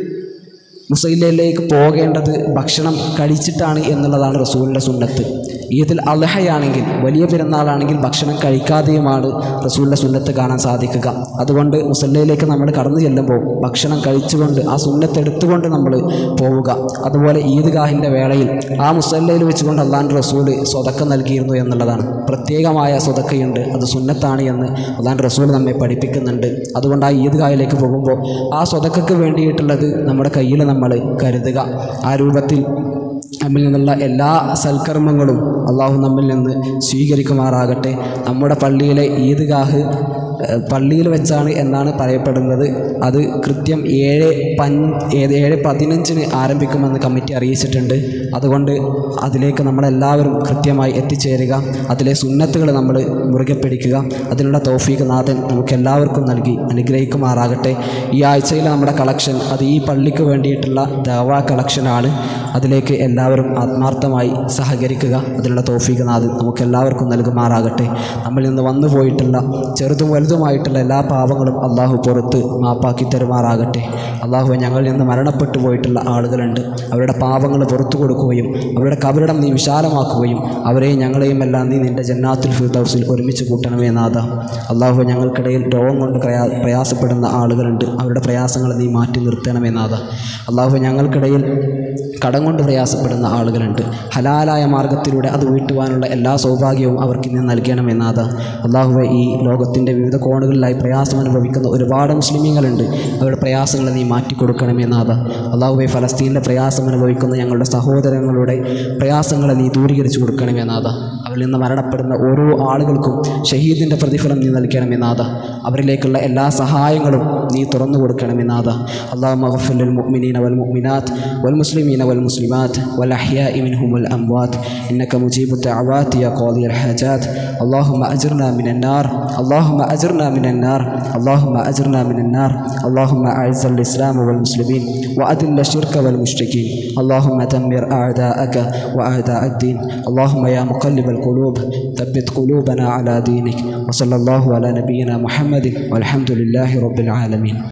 മുസല്ലയിലേക്ക് പോകേണ്ടത് ഭക്ഷണം കഴിച്ചിട്ടാണ് എന്നുള്ളതാണ് റസൂലിൻ്റെ സുന്നത്ത്. ഈദുൽ അദ്ഹയാണെങ്കിൽ, വലിയ പെരുന്നാളാണെങ്കിൽ ഭക്ഷണം കഴിക്കാതെയുമാണ് റസൂലിൻ്റെ സുന്നത്ത് കാണാൻ സാധിക്കുക. അതുകൊണ്ട് മുസല്ലയിലേക്ക് നമ്മൾ കടന്നു ചെല്ലുമ്പോൾ ഭക്ഷണം കഴിച്ചുകൊണ്ട് ആ സുന്നത്ത് എടുത്തുകൊണ്ട് നമ്മൾ പോവുക. അതുപോലെ ഈദ്ഗാഹിൻ്റെ വേളയിൽ ആ മുസല്ലയിൽ വെച്ചുകൊണ്ട് അല്ലാഹുവിൻ്റെ റസൂൽ സ്വതക്ക നൽകിയിരുന്നു എന്നുള്ളതാണ്. പ്രത്യേകമായ സ്വതക്കയുണ്ട്, അത് സുന്നത്താണ് എന്ന് അല്ലാഹുവിൻ്റെ റസൂൽ നമ്മെ പഠിപ്പിക്കുന്നുണ്ട്. അതുകൊണ്ട് ആ ഈദ്ഗാഹിലേക്ക് പോകുമ്പോൾ ആ സ്വതക്കയ്ക്ക് വേണ്ടിയിട്ടുള്ളത് നമ്മുടെ കയ്യിൽ നമ്മൾ കരുതുക. ആ രൂപത്തിൽ നമ്മിൽ നിന്നുള്ള എല്ലാ സൽക്കർമ്മങ്ങളും അള്ളാഹു നമ്മിൽ നിന്ന് സ്വീകരിക്കുമാറാകട്ടെ. നമ്മുടെ പള്ളിയിലെ ഈദ്ഗാഹ് പള്ളിയിൽ വെച്ചാണ് എന്നാണ് പറയപ്പെടുന്നത്. അത് കൃത്യം 7:15 ആരംഭിക്കുമെന്ന് കമ്മിറ്റി അറിയിച്ചിട്ടുണ്ട്. അതുകൊണ്ട് അതിലേക്ക് നമ്മളെല്ലാവരും കൃത്യമായി എത്തിച്ചേരുക. അതിലെ സുന്നത്തുകൾ നമ്മൾ മുറുകെ പിടിക്കുക. അതിനുള്ള തൗഫീഖ് നാഥൻ നമുക്കെല്ലാവർക്കും നൽകി അനുഗ്രഹിക്കുമാറാകട്ടെ. ഈ ആഴ്ചയിൽ നമ്മുടെ കളക്ഷൻ അത് ഈ പള്ളിക്ക് വേണ്ടിയിട്ടുള്ള ദഅവാ കളക്ഷനാണ്. അതിലേക്ക് എല്ലാവരും ആത്മാർത്ഥമായി സഹകരിക്കുക. അതിനുള്ള തൗഫീഖ് നാഥൻ നമുക്കെല്ലാവർക്കും നൽകുമാറാകട്ടെ. നമ്മളിൽ നിന്ന് വന്നു പോയിട്ടുള്ള ചെറുതും വലുതുമായിട്ടുള്ള എല്ലാ പാപങ്ങളും അള്ളാഹു പുറത്ത് മാപ്പാക്കി തരുമാറാകട്ടെ. അള്ളാഹു ഞങ്ങളിൽ നിന്ന് മരണപ്പെട്ടു പോയിട്ടുള്ള ആളുകളുണ്ട്, അവരുടെ പാപങ്ങൾ പുറത്തു കൊടുക്കുകയും അവരുടെ കബറിടം നീ വിശാലമാക്കുകയും അവരെയും ഞങ്ങളെയും എല്ലാം നീ നിൻ്റെ ജന്നാത്തുൽ ഫിർദൗസിൽ ഒരുമിച്ച് കൂട്ടണമേ നാഥ. അള്ളാഹു ഞങ്ങൾക്കിടയിൽ രോഗം കൊണ്ട് പ്രയാസപ്പെടുന്ന ആളുകളുണ്ട്, അവരുടെ പ്രയാസങ്ങൾ നീ മാറ്റി നിർത്തണമേ നാഥ. അള്ളാഹു ഞങ്ങൾക്കിടയിൽ കടം കൊണ്ട് പ്രയാസപ്പെടുന്ന ആളുകളുണ്ട്, ഹലാലായ മാർഗത്തിലൂടെ അത് വീട്ടുവാനുള്ള എല്ലാ സൗഭാഗ്യവും അവർക്ക് ഇന്ന് നൽകണമെന്നാഥ. അള്ളാഹുവെ ഈ ലോകത്തിൻ്റെ വിവിധ വിവിധ കോണുകളിലായി പ്രയാസം അനുഭവിക്കുന്ന ഒരുപാട് മുസ്ലിമീങ്ങളുണ്ട്. അവരുടെ പ്രയാസങ്ങൾ നീ മാറ്റിക്കൊടുക്കണമേ നാഥ. അല്ലാഹുവേ, ഫലസ്തീനിലെ പ്രയാസം അനുഭവിക്കുന്ന ഞങ്ങളുടെ സഹോദരങ്ങളുടെ പ്രയാസങ്ങളെ നീ ദൂരീകരിച്ചു കൊടുക്കണമേ നാഥ. അവരിൽ നിന്ന് മരണപ്പെടുന്ന ഓരോ ആളുകൾക്കും ഷഹീദിൻ്റെ പ്രതിഫലം നീ നൽകണമേ നാഥ. അവരിലേക്കുള്ള എല്ലാ സഹായങ്ങളും നീ തുറന്നു കൊടുക്കണമേ നാഥ. അല്ലാഹുമ്മ ഗഫിർ ലിൽ മുഅ്മിനീന വൽ മുഅ്മിനാത്ത് വൽ മുസ്ലിമീന വൽ മുസ്ലിമാത്ത് വൽ അഹ്യാഇ മിൻഹും വൽ അംവാത്ത് ഇന്നക മുജീബു ദഅവാതി യാ ഖാദിയൽ ഹാജാത്ത്. اللهم أجرنا من النار اللهم أجرنا من النار اللهم أجرنا من النار اللهم أعز الإسلام والمسلمين وأذل الشرك والمشركين اللهم دمر أعداءك وأعداء الدين اللهم يا مقلب القلوب ثبت قلوبنا على دينك وصلى الله على نبينا محمد والحمد لله رب العالمين.